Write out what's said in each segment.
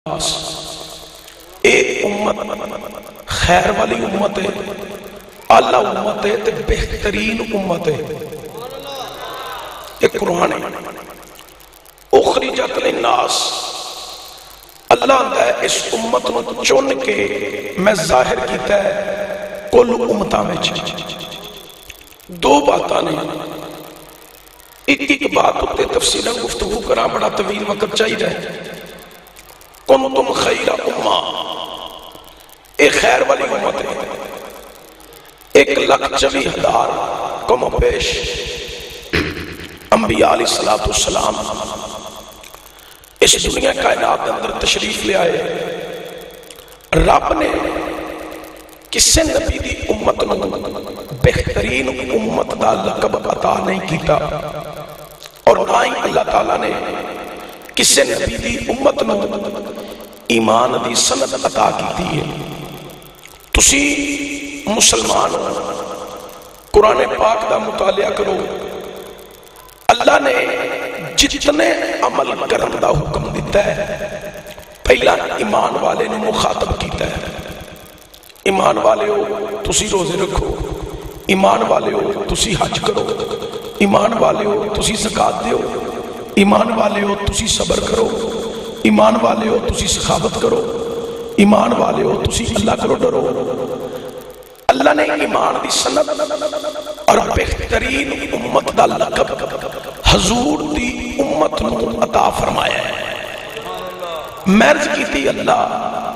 ایک امت خیر والی امت ہے، اعلی امت ہے تے بہترین امت ہے۔ ایک قرآن ہے اخرجت للناس، اللہ آتا ہے اس امت نو چن کے میں ظاہر کیتا ہے کل امتاں میں۔ دو باتاں نے، ایک بات ہوتے تفصیلاً گفتگو کرا، بڑا طویل وقت چاہیے ہے۔ کنتم خیر امہ، ایک خیر والی امت ہے، 1,24,000 کم و بیش انبیاء علیہ السلام اس دنیا کائنات کے اندر تشریف لے آئے۔ رب نے کسے نبی دی امت نو بہترین امت دا لقب عطا نہیں کیتا، اور نہ ہی اللہ تعالیٰ نے کسے نبی دی امت نو ایمان دی سند عطا کیتی ہے۔ تسی مسلمان قرآن پاک دا مطالعہ کرو، اللہ نے جتنے عمل کرن دا حکم دیتا ہے پہلا ایمان والے نے مخاطب کیتا ہے۔ ایمان والے ہو تسی روزے رکھو، ایمان والے ہو تسی حج کرو، ایمان والے ہو تسی زکات دیو، ایمان والے ہو تسی صبر کرو، ایمان والے ہو تسی سخاوت کرو، ایمان والے ہو تسی اللہ کرو ڈرو۔ اللہ نے ایمان دی سند اور بہترین امت دا لقب حضور دی امت نو عطا فرمایا ہے۔ مرض کی تھی اللہ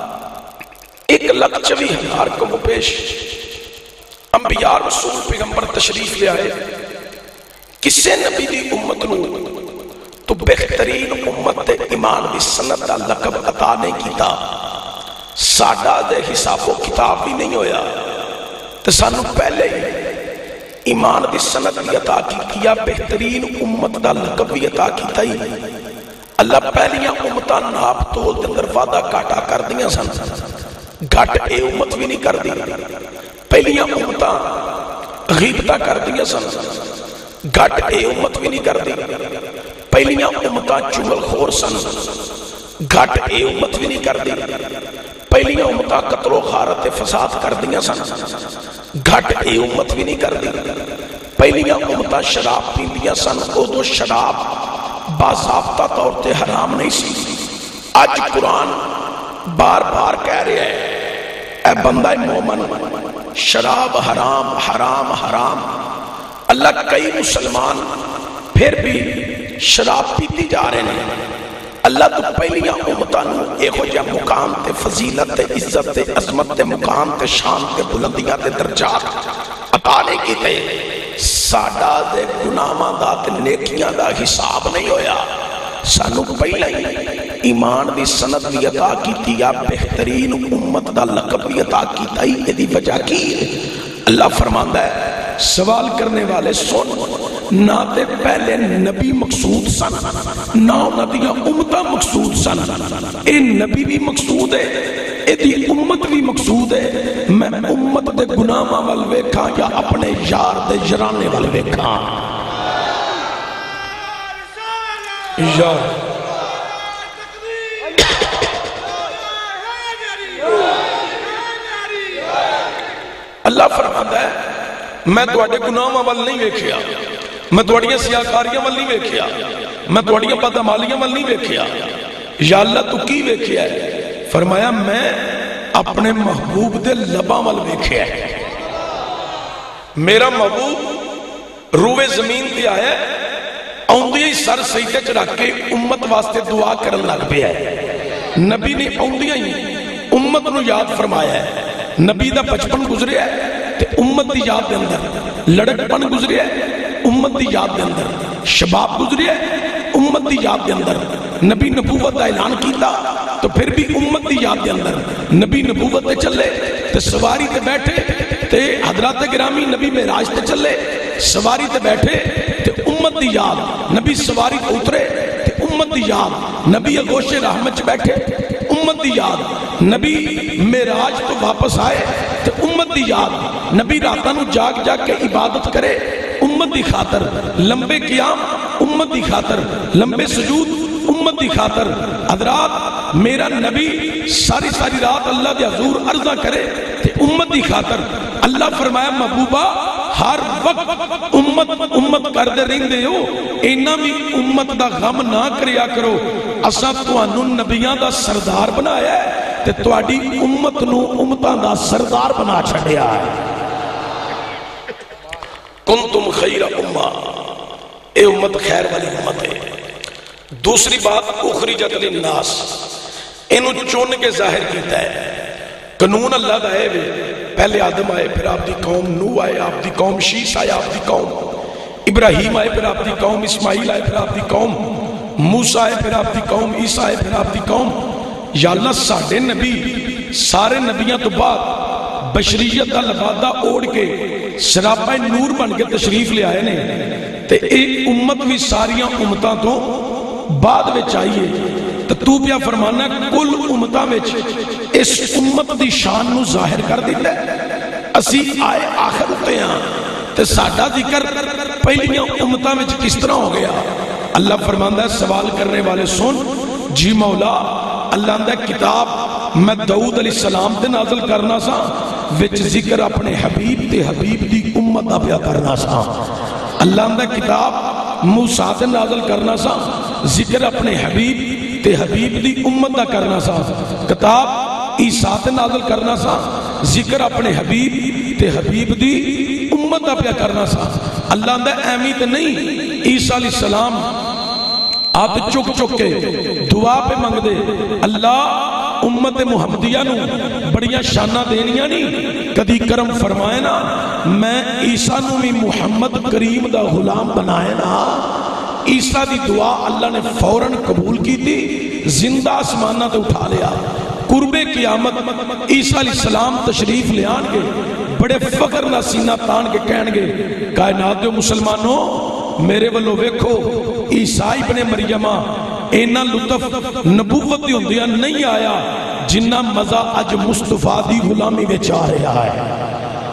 1,24,000 کم و بیش انبیاء رسول پیغمبر تشریف لے آئے۔ کسے نبی دی امت نو تو بہترین امت دے ایمان دی سند دا لقب عطا نہیں کیتا۔ ساڈا دے حساب و کتاب بھی نہیں ہویا تو سانو پہلے ہی ایمان دی سند بھی عطا کیا، بہترین امت دا لقب بھی عطا کیتا ہی۔ اللہ پہلیاں امتاں ناپ تول دے اندر وعدہ کاٹا کر دیاں سن، گھٹ اے امت بھی نہیں کر دی۔ پہلیاں امتاں غیبتہ کر دیاں سن، گھٹ اے امت بھی نہیں کر دی۔ پہلیاں امتاں چغل خور سن، گھٹ اے امت بھی نہیں کر دی۔ پہلیاں امتاں قتل و غارت فساد کر دیاں سن، گھٹ اے امت بھی نہیں کر دی۔ پہلیاں امتاں شراب پیندیاں سن، ادو شراب باضابطہ طور تے حرام نہیں سی۔ آج قرآن بار بار کہہ رہے ہیں اے بندہ مومن شراب حرام حرام حرام۔ اللہ کئی مسلمان پھر بھی شراب پیتی جا رہے ہیں۔ اللہ تو پہلیاں امتانوں ایک ہو جا مقام تے فضیلت تے عزت تے عظمت تے مقام تے شان تے بلندیاں تے درجات عطا نہیں کیتے۔ ساڈا دے گناہاں دا تے نیکیاں دا حساب نہیں ہویا، سانو پہلا ہی ایمان دی سند بھی عطا کیتی یا بہترین امت دا لقب بھی عطا کیتا ہی۔ یہ دی وجہ کی ہے؟ اللہ فرماندا ہے سوال کرنے والے سن، نہ تے پہلے نبی مقصود سن نہ انہاں دیاں امتاں مقصود سن۔ اے نبی بھی مقصود ہے، اے دی امت بھی مقصود ہے۔ میں امت دے گناہاں ول ویکھاں یا اپنے یار دے یارانے ول ویکھاں؟ یار اللہ فرماتا ہے میں تواڈے گناہاں ول نہیں ویکھیا، میں تواڈیاں سیاکاریاں ول نہیں ویکھیا، میں تواڈیاں بدعمالیاں ول نہیں ویکھیا۔ یا اللہ تو کی ویکھیا ہے؟ فرمایا میں اپنے محبوب دے لباں ول ویکھیا ہے۔ میرا محبوب روئے زمین تے آیا ہے، اوندی ہی سر سجدے چ رکھ کے امت واسطے دعا کرن لگ پیا ہے۔ نبی نے اوندیاں ہی امت نو یاد فرمایا ہے۔ نبی دا بچپن گزریا ہے تے امت دی یاد دے اندر، لڑک پن گزریا ہے امت دی یاد دے اندر، شباب گزریا ہے امت دی یاد دے اندر۔ نبی نبوت دا اعلان کیتا تو پھر بھی امت دی یاد دے اندر۔ نبی نبوت تے چلے تے سواری تے بیٹھے تے حضرات گرامی نبی معراج تے چلے، سواری تے بیٹھے تے امت دی یاد۔ نبی سواری تے اترے تے امت دی یاد۔ نبی آغوش رحمت بیٹھے امت دی یاد۔ نبی معراج تو واپس آئے تے امت دی یاد۔ نبی راتاں نو جاگ جاگ کے عبادت کرے امت دی خاطر، لمبے قیام امت دی خاطر، لمبے سجود امت امت دی خاطر حضرات میرا نبی ساری رات اللہ دے حضور عرضہ کرے تے امت دی خاطر اللہ فرمایا محبوبہ ہر وقت امت کردے رہندے ہو اینا بھی امت دا غم نہ کریا کرو اساں تانوں نبیاں دا سردار بنایا ہے تے تواڈی امت نو امتاں دا سردار بنا چھڈیا ہے کنتم خیر امہ اے امت خیر والی امت ہے دوسری بات اخرجت للناس انہوں چون کے ظاہر کیتا ہے قانون اللہ دا ہے پہلے آدم آئے پھر آپ دی قوم نوح آئے آپ دی قوم شیس آئے آپ دی قوم ابراہیم آئے پھر آپ دی قوم اسماعیل آئے پھر آپ دی قوم موسیٰ آئے پھر آپ دی قوم عیسیٰ آئے پھر آپ دی قوم یا اللہ ساڑھے نبی سارے نبیاں تو بعد بشریت کا لبادہ اوڑ کے سراپہ نور بن کے تشریف لے آئے نے تے ایک امت بھی ساریاں امتاں تو بعد میں چاہیے تو پیا فرمانا کل امتاں میں اس امت دی شان نو ظاہر کر دیتا ہے اسی آئے آخر ہوتے ہیں تے ساڑھا ذکر پہلیاں امتاں میں کس طرح ہو گیا اللہ فرماندہ ہے سوال کرنے والے سن جی مولا اللہ اندہ کتاب میں داؤد علیہ السلام تے نازل کرنا سا وچ ذکر اپنے حبیب تے حبیب دی امت دا پیا کرنا سا اللہ اندہ کتاب موسیٰ تے نازل کرنا سا ذکر اپنے حبیب تے حبیب دی امت دا کرنا سا کتاب عیسیٰ تے نازل کرنا سا ذکر اپنے حبیب تے حبیب دی امت دا پیا کرنا سا اللہ اندہ اہمی تے نہیں عیسیٰ علیہ السلام آپ چک کے دعا پہ منگ دے اللہ امت محمدیہ نو بڑیاں شانہ دینیاں نہیں کدی کرم فرمائے نا میں عیسیٰ نو بھی محمد کریم دا غلام بنائے نا عیسیٰ دی دعا اللہ نے فوراً قبول کی تھی زندہ آسمانہ تے اٹھا لیا قرب قیامت عیسیٰ علیہ السلام تشریف لے آن گے بڑے فخر نہ سینہ تان کے کہن گے کائنات دے مسلمانوں میرے والو ویکھو عیسیٰ ابن مریمہ اینا لطف نبوت دی ہوندیا نہیں آیا جنہ مزہ اج مصطفیٰ دی غلامی میں چاہ رہا ہے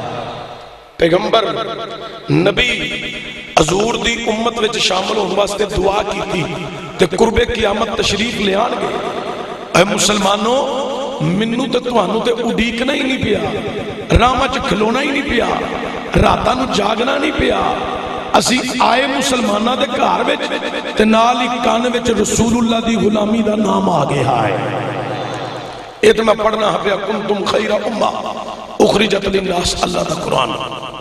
پیغمبر نبی حضور دی امت وچ شامل ہونے واسطے دعا کی تھی تے قرب قیامت تشریف لے آن گے اے مسلمانوں منو تے توانو تے اڈیکنا ہی نہیں پیا راما چ کھلونا ہی نہیں پیا راتاں نو جاگنا نہیں پیا اسی آئے مسلمانہ دے گھر وچ تے نال ہی کان وچ رسول اللہ دی غلامی دا نام آ گیا ہے اے تے میں پڑھنا پیا کنتم خیر امہ اخرجت للناس اللہ دا قرآن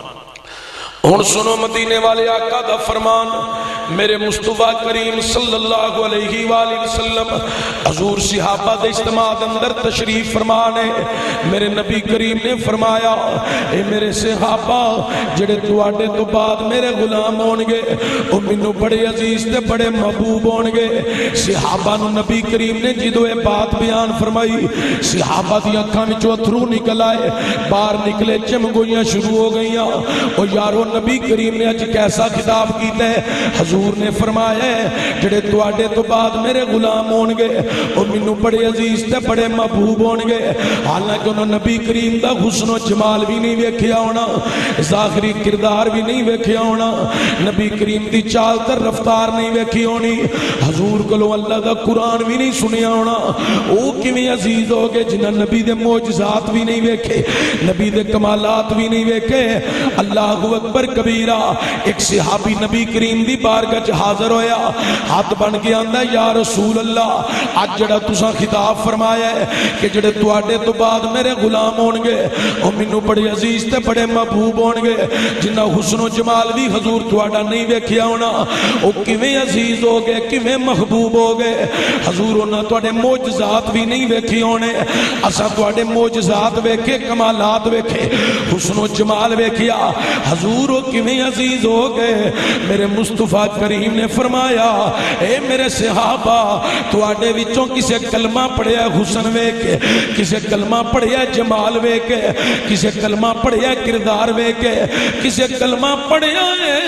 ہن سنو مدینے والے آقا دا فرمان میرے مصطفیٰ کریم صلی اللہ علیہ وآلہ وسلم حضور صحابہ دے اجتماع اندر تشریف فرمانے میرے نبی کریم نے فرمایا اے میرے صحابہ جڑے تواڈے تو بعد میرے غلام ہونگے او منو بڑے عزیز تے بڑے محبوب ہونگے صحابہ نو نبی کریم نے جدو اے بات بیان فرمائی صحابہ دی اکھاں وچوں اتھرو نکل آئے باہر نکلے چمگوئیاں شروع ہو گئیاں او یارو نبی کریم نے اج کیسا خطاب کیتا ہے حضور نے فرمایا ہے جڑے تواڈے تو بعد میرے غلام ہونگے او منو بڑے عزیز تے بڑے محبوب ہونگے حالانکہ انہوں نبی کریم دا حسن و جمال بھی نہیں ویکھیا ہونا ظاہری کردار بھی نہیں ویکھیا ہونا نبی کریم دی چال تر رفتار نہیں ویکھی ہونی حضور کلو اللہ دا قرآن بھی نہیں سنیا ہونا او کیویں عزیز ہوگے جنہاں نبی دے معجزات بھی نہیں ویکھے نبی دے کمالات بھی نہیں ویکھے اللہ اکبر کبیرہ ایک صحابی نبی کریم دی بارگاہ حاضر ہویا ہاتھ بن کے آندا یا رسول اللہ آج جڑا تساں خطاب فرمایا ہے کہ جڑے تواڈے تو بعد میرے غلام ہونگے او منو بڑے عزیز تے بڑے محبوب ہونگے جنہ حسن و جمال بھی حضور تواڈا نہیں ویکھیا ہونا او کیویں عزیز ہو گئے کیویں محبوب ہو گئے حضور انہاں تواڈے معجزات بھی نہیں ویکھی ہونے اساں تواڈے معجزات ویکھے کمالات ویکھے حسن و جمال ویکھیا حضور او کیویں عزیز ہو گئے میرے مصطفیٰ کریم نے فرمایا اے میرے صحابہ تواڈے وچوں کسے کلمہ پڑھیا حسن ویکھے کسے کلمہ پڑھیا جمال ویکھے کسے کلمہ پڑھیا کردار ویکھے کسے کلمہ پڑھیا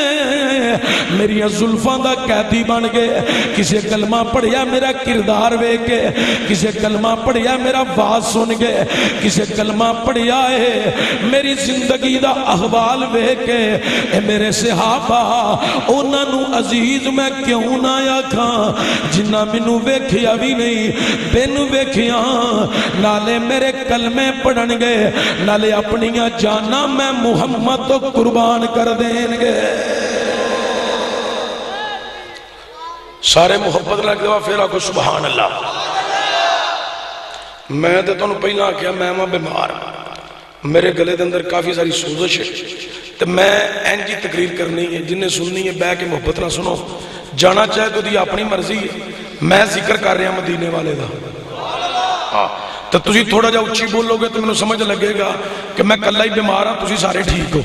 میری زلفاں دا قیدی بن گئے کسے کلمہ پڑھیا میرا کردار ویکھے کسے کلمہ پڑھیا میرا واز سن گئے کسے کلمہ پڑھیا ہے میری زندگی دا احوال ویکھے اے میرے صحابہ انہاں نو عزیز میں کیوں نہ آکھاں جنہ مینوں ویکھیا بھی نہیں بن ویکھیا نالے میرے کلمے پڑھن گے نالے اپنیاں جانا میں محمد تو قربان کر دیں گے سارے محبت لگ دوا پھر آکو سبحان اللہ میں تے تانوں پہلا کیا میں بیمار میرے گلے دے اندر کافی ساری سوزش ہے تو میں اینجی تقریر کرنی ہے جنہیں سننی ہے بہ کے محبت نہ سنو جانا چاہے تو دی اپنی مرضی ہے میں ذکر کر رہا مدینے والے دا تو تسی تھوڑا جا اچھی بولو گے تو میں سمجھ لگے گا کہ میں کلہ ہی بیمار ہوں تسی سارے ٹھیک ہو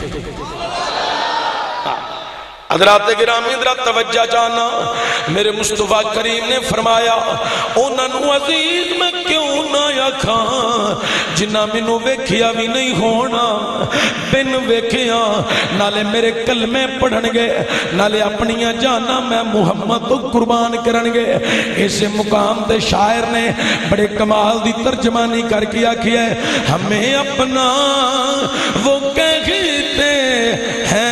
حضرات گرامی ذرا توجہ جانا میرے مصطفیٰ کریم نے فرمایا انہوں عزیز میں کیوں نہ آکھاں جنہ مینوں ویکھیا بھی نہیں ہونا بن ویکھیا نالے میرے کلمے پڑھن گے نالے اپنیاں جانا میں محمد تو قربان کرن گے اسے مقام دے شاعر نے بڑے کمال دی ترجمانی کر کے آکھیا ہے ہمیں اپنا وہ کہتے ہیں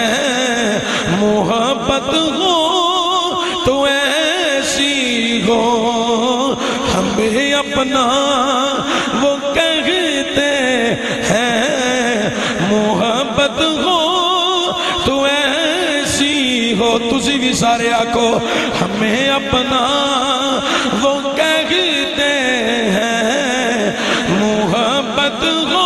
محبت ہو تو ایسی ہو ہمیں اپنا وہ کہتے ہیں محبت ہو تو ایسی ہو تسی بھی سارے آکو ہمیں اپنا وہ کہتے ہیں محبت ہو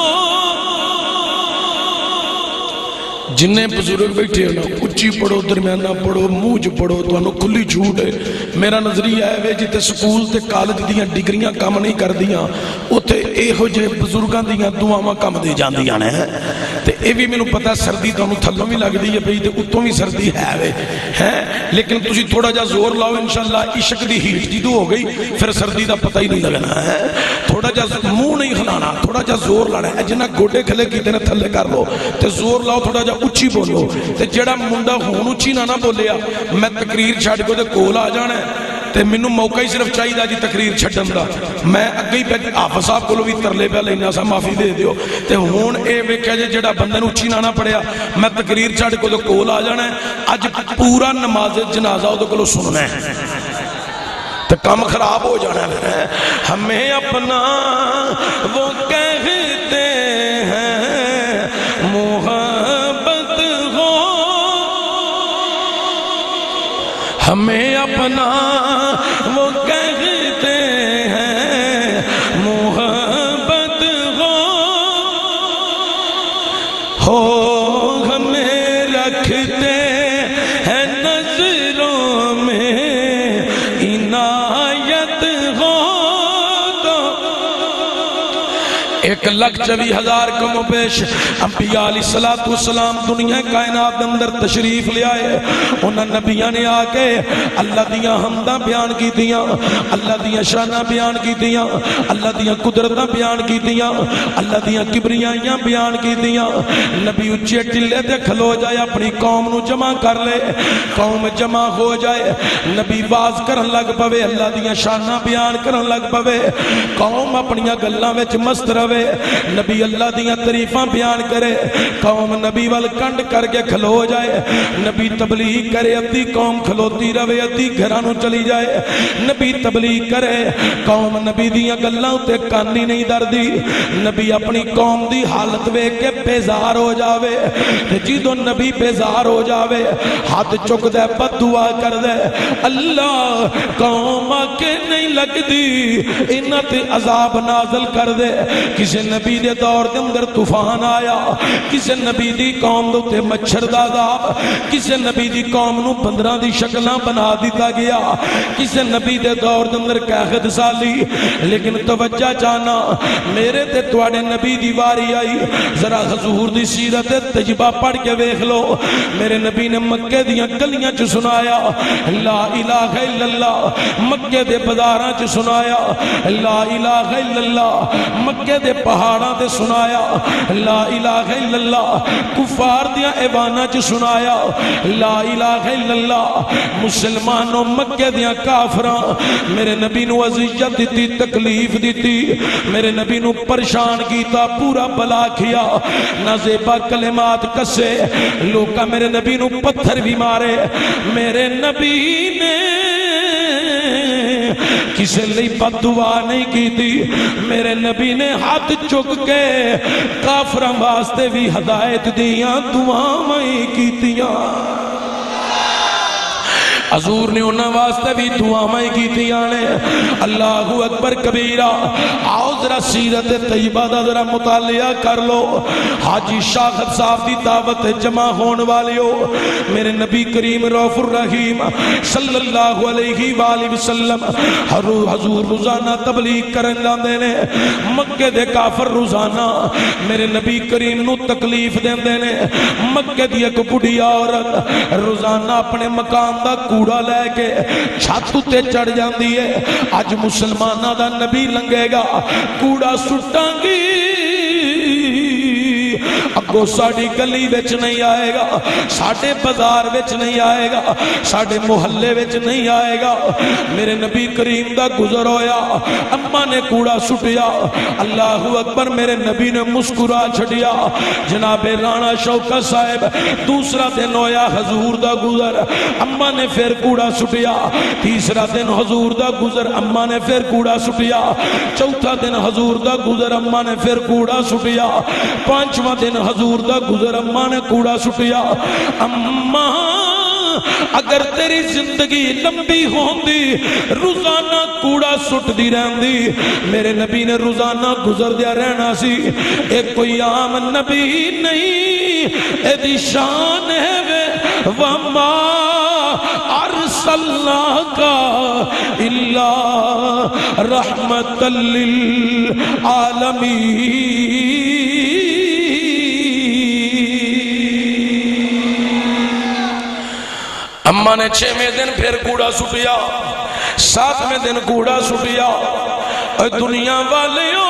جنہیں بزرگ بیٹھے ہیں اچھی پڑھو درمیانہ پڑھو موج پڑھو تو انہوں کھلی جھوٹ ہے میرا نظریہ ہے وے جیتے سکول تے کالج دیاں ڈگریاں کام نہیں کر دیاں اتے اے ہو جے بزرگاں دیاں دعاواں کام دے جان دیاں نے تے اے بھی میں نو پتا سردی تو انہوں تھلوں بھی لگ دی ہے بھئی تے اتوں بھی سردی ہے وے لیکن تسی تھوڑا جا زور لاؤ انشاءاللہ عشق دی ہیٹ جی دو ہو گئی پھر سردی دا پتہ ہی نہیں لگنا ہے تھوڑا جا منہ نہیں کھلانا تھوڑا جا زور لانا ہے جنہ گوڑے کھلے کی تے تھلے کر لو تے زور لاؤ تھوڑا جا اچھی بولو تے جڑا منڈا ہون اچھی نہ بولیا میں تقریر چھاڑ کو تے کول آ جانا ہے تے منو موقع ہی صرف چاہی دا جی تقریر چھڑن دا میں اگئی پہ حافظ صاحب کو بھی ترلے پہ لینا سا معافی دے دیو تے ہون اے ویکھیا جے جڑا بندن اچھی نہ پڑیا میں تقریر چھاڑ کو تے کول آ جانا ہے اج پورا نماز جنازہ او دے کولو سننا ہے تے کام خراب ہو جانا ہے ہمیں اپنا وہ کہتے ہیں محبت ہو ہمیں اپنا وہ کہتے ہیں محبت ہو ہمیں رکھتے ہیں نظروں میں عنایت ہو تو 1,24,000 کم و بیش انبیاء علیہ السلام دنیا کائنات اندر تشریف لے آئے انہاں نبیاں نے آکے اللہ دیاں حمدہ بیان کی دیاں اللہ دیاں شانہ بیان کی دیاں اللہ دیاں قدرتہ بیان کی دیاں اللہ دیاں کبریائیاں بیان کی دیاں نبی اچھے ٹلے دے کھلو جائے اپنی قوم نو جمع کر لے قوم جمع ہو جائے نبی باز کرن لگ پوے اللہ دیاں شانہ بیان کرن لگ پوے قوم اپنیاں گلاں وچ مست روے نبی اللہ دیاں تعریفاں بیان کرے قوم نبی وال کنڈ کر کے کھلو جائے نبی تبلیغ کرے ادھی قوم کھلوتی روے ادھی گھرانوں چلی جائے نبی تبلیغ کرے قوم نبی دیاں گلاں تے کانی نہیں دردی نبی اپنی قوم دی حالت ویکھ کے بیزار ہو جاوے جدوں نبی بیزار ہو جاوے ہاتھ چک دے بد دعا کر دے اللہ قوم کے نہیں لگ دی انہاں تے عذاب نازل کر دے کسی نبی دے دور دے اندر طوفان آیا کسی نبی دی قوم دے مچھر دا عذاب کسی نبی دی قوم نو بندراں دی شکلاں بنا دیتا گیا کسی نبی دے دور دے اندر قحط سالی لیکن توجہ جانا میرے تے تواڈے نبی دی واری آئی ذرا حضور دی سیرت تجربہ پڑھ کے ویکھ لو میرے نبی نے مکے دیاں گلیاں چ سنایا لا الہ الا اللہ مکے دے بازاراں چ سنایا لا الہ الا اللہ مکے دے دے پہاڑاں تے سنایا لا الہ الا اللہ، کفار دیاں ایواناں چ سنایا لا الہ الا اللہ، مسلمانوں مکے دیاں کافراں میرے نبی نو اذیت دیتی، تکلیف دیتی، میرے نبی نو پریشان کیتا، پورا بلا کیا، نازیبا کلمات کسے، لوکا میرے نبی نو پتھر بھی مارے، میرے نبی نے کسے لئی بد دعا نہیں کی تھی، میرے نبی نے ہاتھ چک کے کافراں واسطے بھی ہدایت دیاں، دعائیں کیتیاں، حضور نے انہاں واسطے بھی دعائیں کیتیاں نے۔ اللہ اکبر کبیرہ۔ آؤ ذرا سیرت طیبہ دا ذرا مطالعہ کر لو، حاجی شاخت صاحب دی دعوت جمع ہون والیو، میرے نبی کریم رؤوف الرحیم صلی اللہ علیہ وآلہ وسلم حضور روزانہ تبلیغ کرن جاندے نے، مکے دے کافر روزانہ میرے نبی کریم نو تکلیف دیندے نے، مکے دی ایک بڑھی عورت روزانہ اپنے مکان دا کوڑا لے کے چھت تے چڑھ جاندی ہے، اج مسلمانہ دا نبی لنگے گا کوڑا سٹاں گی، اگو ساڑی گلی وچ نہیں آئے گا، ساڑے بازار وچ نہیں آئے گا، ساڑے محلے وچ نہیں آئے گا، میرے نبی کریم دا گزر ہویا، اماں نے کوڑا سٹیا، اللہ اکبر، میرے نبی نے مسکرا چھڑیا، جناب رانا شوکت صاحب دوسرا دن ہویا حضور دا گزر، اماں نے پھر کوڑا سٹیا، تیسرا دن حضور دا گزر، اماں نے پھر کوڑا سٹیا، چوتھا دن حضور دا گزر، اماں نے پھر کوڑا سٹیا، پانچواں دن حضور دا گزر، اماں نے کوڑا سٹیا۔ اماں اگر تیری زندگی لمبی ہوندی روزانہ کوڑا سٹ دی رہندی، میرے نبی نے روزانہ گزر دیا رہنا سی، ایک کوئی عام نبی نہیں، اے دی شان ہے وے وما ارسلناک الا رحمت للعالمین۔ اماں نے 6ویں دن پھر کوڑا سٹیا، 7ویں دن کوڑا سٹیا، اے دنیا والیوں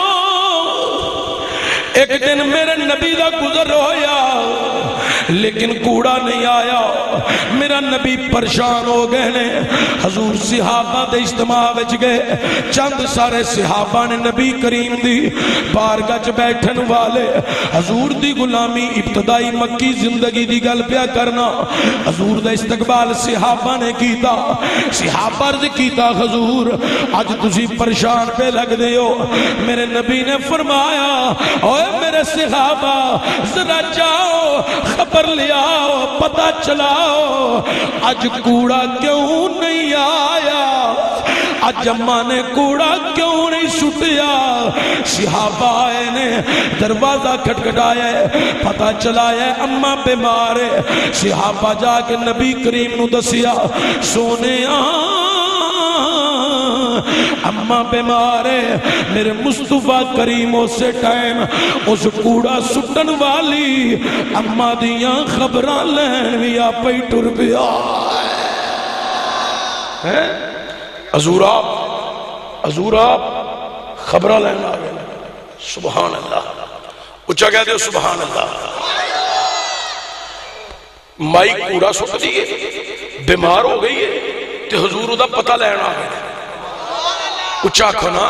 ایک دن میرے نبی دا گزر ہویا لیکن کوڑا نہیں آیا، میرا نبی پریشان ہو گئے نے، حضور صحابہ دے اجتماع وچ گئے، چند سارے صحابہ نے نبی کریم دی بارگاہ چ بیٹھن والے، حضور دی غلامی ابتدائی مکی زندگی دی گل پیا کرنا، حضور دا استقبال صحابہ نے کیتا، صحابہ عرض کیتا حضور آج تسی پریشان پہ لگ دے ہو، میرے نبی نے فرمایا اوے میرے صحابہ ذرا جاؤ خبر لیاؤ، پتہ چلاؤ آج کوڑا کیوں نہیں آیا، آج اماں نے کوڑا کیوں نہیں سٹیا، صحابہ آئے نے دروازہ کھٹکھٹایا ہے، پتہ چلایا ہے اماں بیمار ہے، صحابہ جا کے نبی کریم نو دسیا، سونے اماں بیمار ہے، میرے مصطفیٰ کریم اسے ٹائم اس کوڑا سٹن والی اماں دیاں خبراں لین بھی آپ ہی ٹر پیا ہے، حضور آپ خبراں لین آ گئے، سبحان اللہ، اچھا کہتے ہو سبحان اللہ، مائی کوڑا سٹ دیئے بیمار ہو گئی ہے تے حضور دا پتہ لین آ گئے، اچھا کھنا،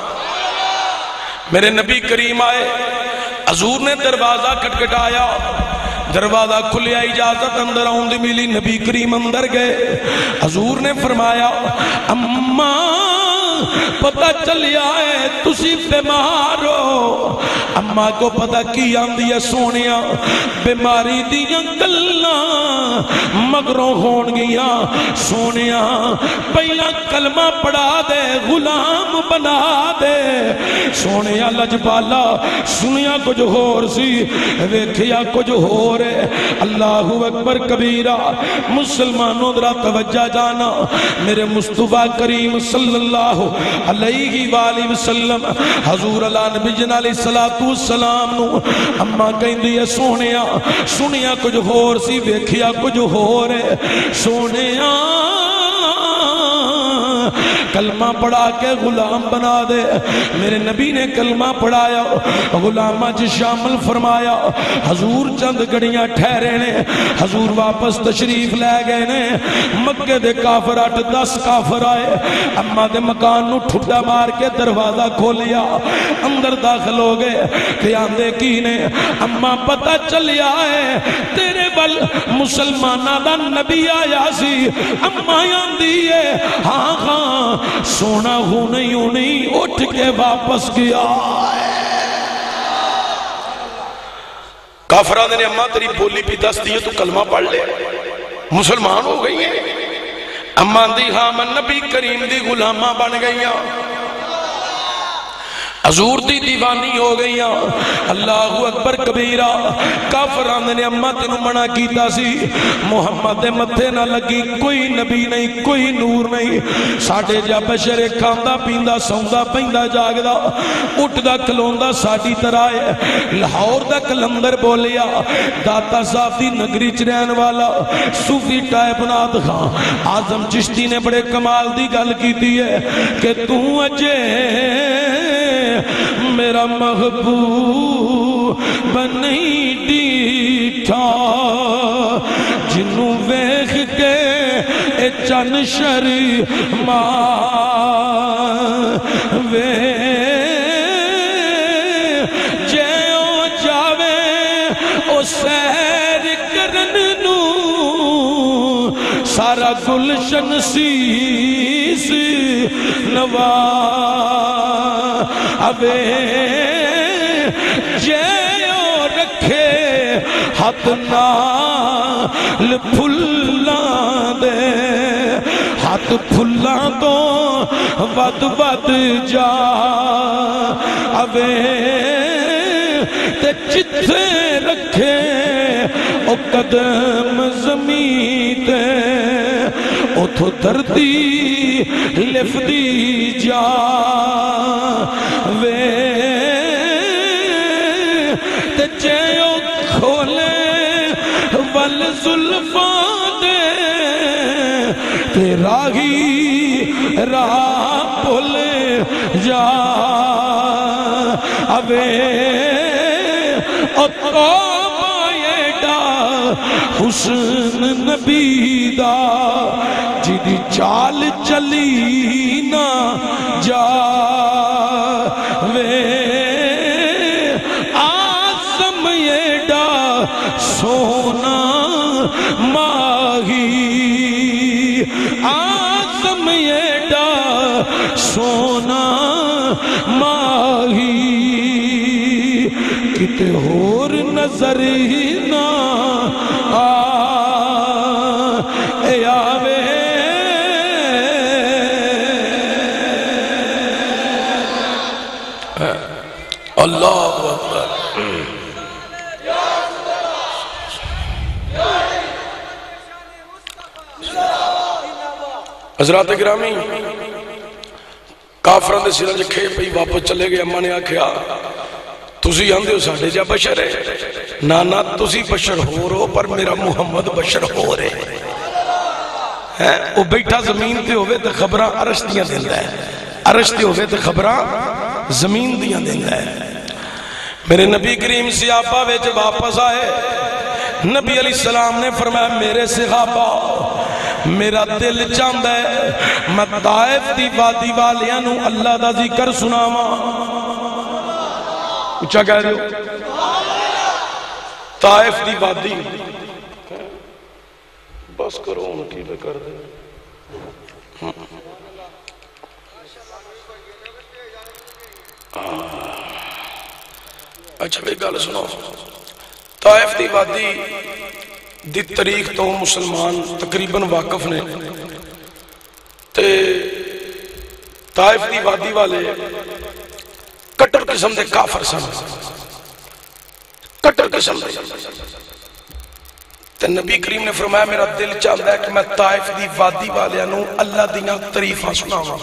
میرے نبی کریم آئے، حضور نے دروازہ کھٹکھٹایا، دروازہ کھلیا، اجازت اندر آؤں دی ملی، نبی کریم اندر گئے، حضور نے فرمایا اماں پتہ چلیا ہے تسی بیمار ہو، اماں کو پتہ کی آندی ہے سونیا، بیماری دیاں گلاں مگروں ہون گیا، سونیا پہلا کلمہ پڑھا دے غلام بنا دے، سونیا لجبالا سنیا کچھ ہور سی ویکھیا کچھ ہور ہے، اللہ اکبر کبیرہ، مسلمانوں درہ توجہ جانا، میرے مصطفیٰ کریم صلی اللہ علیہ وآلہ وسلم حضور اللہ نبی جن علیہ السلام نو اماں کہیں دیئے سونیا، سنیا کچھ ہور سی ویکھیا کچھ ہور ہے، سونیا کلمہ پڑھا کے غلام بنا دے. میرے نبی نے کلمہ پڑھایا, غلامہ جی شامل فرمایا. حضور چند گھڑیاں ٹھہرے نے, حضور واپس تشریف لے گئے نے. مکے دے کافر 8-10 کافر آئے, اما دے مکان نو ٹھڈا مار کے دروازہ کھولیا, اندر داخل ہو گئے. کہ آندے کی نے, اما پتہ چلیا ہے تیرے بل مسلمانہ دا نبی آیا سی. اما آندی ہے ہاں ہاں سونا ہونی اٹھ کے واپس گیا. کافران نے اماں تیری بولی بھی دس دی ہے تو کلمہ پڑھ لے, مسلمان ہو گئی ہیں. اماں دی ہاں من نبی کریم دی غلامہ بن گئی ہیں, حضور دی دیوانی ہو گئی ہیں. اللہ اکبر کبیرہ. کافران نے اماں تینوں منع کیتا سی, محمد متھے نہ لگی, کوئی نبی نہیں, کوئی نور نہیں. ساڑھے جا بشر کھاندا پیندا سوندا پیندا جاگدا اٹھدا کھلوندا ساڑی طرح ہے. لاہور دا کلندر بولیا, داتا صاحب دی نگری چ رہن والا صوفی ٹائپ نات خان اعظم چشتی نے بڑے کمال دی گل کیتی ہے کہ تو اجے میرا محبوب نہیں ڈیٹھا, جنوں ویخ کے اے چن شرما وے جے او جاوے او سیر کرن نو سارا گلشن سیس نوا ابے جیو رکھے ہاتھ نال پھلاں دے, ہاتھ پھلاں تو ود ود جا ابے تے جتھے رکھے او قدم زمین تے اتھو دردی لفدی جا وے تے جیو کھولے ول زلفاں دے تے راہی راہ بھولے جا ابے اتوبہ ایڈا حسن نبی دا جدی چال چلی نہ جا وے آسم ایڈا سونا ماہی, آسم ایڈا سونا ماہی کتے ہور نظر ہی نہ آوے. اللہ اکبر. حضرات گرامی, کافران دے سرہ جکھے پئی واپس چلے گئے. اماں نے آکھیا تسی آندے ہو ساڑھے جا بشر ہے, نانا تسی بشر ہو رہو پر میرا محمد بشر ہو رہے ہیں. وہ بیٹھا زمین تے ہوئے تے خبران عرش دیاں دیندہ ہے, عرش تے ہوئے تے خبران زمین دیاں دیندہ ہے. میرے نبی کریم صحابہ ویچ واپس آئے, نبی علیہ السلام نے فرمایا میرے صحابہ میرا دل چاندہ ہے میں طائف دی وادی والیاں اللہ دا ذکر سناواں. اچھا کہہ رہے ہو طائف دی وادی, بس کرو ان کی بے کر دے. اچھا بے گل سنو, طائف دی وادی دی تاریخ تو مسلمان تقریباً واقف نے. تے طائف دی وادی والے کٹر قسم دے کافر سن, کٹر قسم دے. تے نبی کریم نے فرمایا میرا دل چاہتا ہے کہ میں طائف دی وادی والیاں اللہ دیاں تعریفاں سناواں.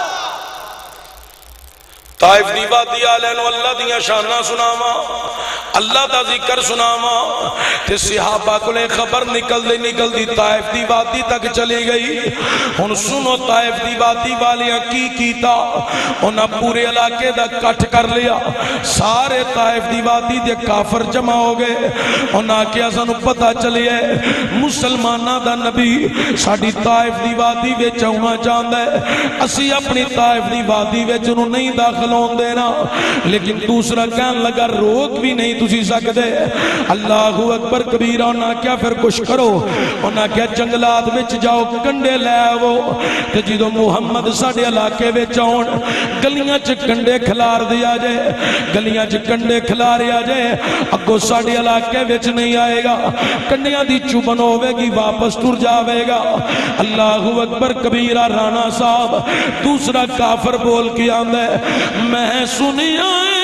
طائف دی وادی والیاں اللہ دیاں شاناں سناواں, اللہ دا ذکر سناوا تے صحابہ کو لے خبر نکل دی طائف دی وادی تک چلی گئی. ہن سنو طائف دی وادی والیاں کی کیتا، انہاں پورے علاقے دا کٹ کر لیا. سارے طائف دی وادی دے کافر جمع ہو گئے. انہاں کیا سانو پتہ چلیا مسلماناں دا نبی ساڈی طائف دی وادی وچ آنا چاہندا ہے، اسی اپنی طائف دی وادی وچ انہوں نہیں داخل ہون دینا. لیکن دوسرا کہن لگا روک بھی نہیں تسی سکدے. اللہ اکبر کبیرہ. انہاں کیا پھر کچھ کرو، انہاں کیا جنگلات وچ جاؤ کنڈے لے آو تے جدوں محمد ساڈے علاقے وچ آون گلیاں چ کنڈے کھلار دیا جائے، گلیاں چ کنڈے کھلاریا جائے، اگوں ساڈے علاقے وچ نہیں آئے گا، کنڈیاں دی چوبن ہوے گی واپس ٹر جاوے گا. اللہ اکبر کبیرہ. رانا صاحب دوسرا کافر بول کے آندا ہے میں سنیا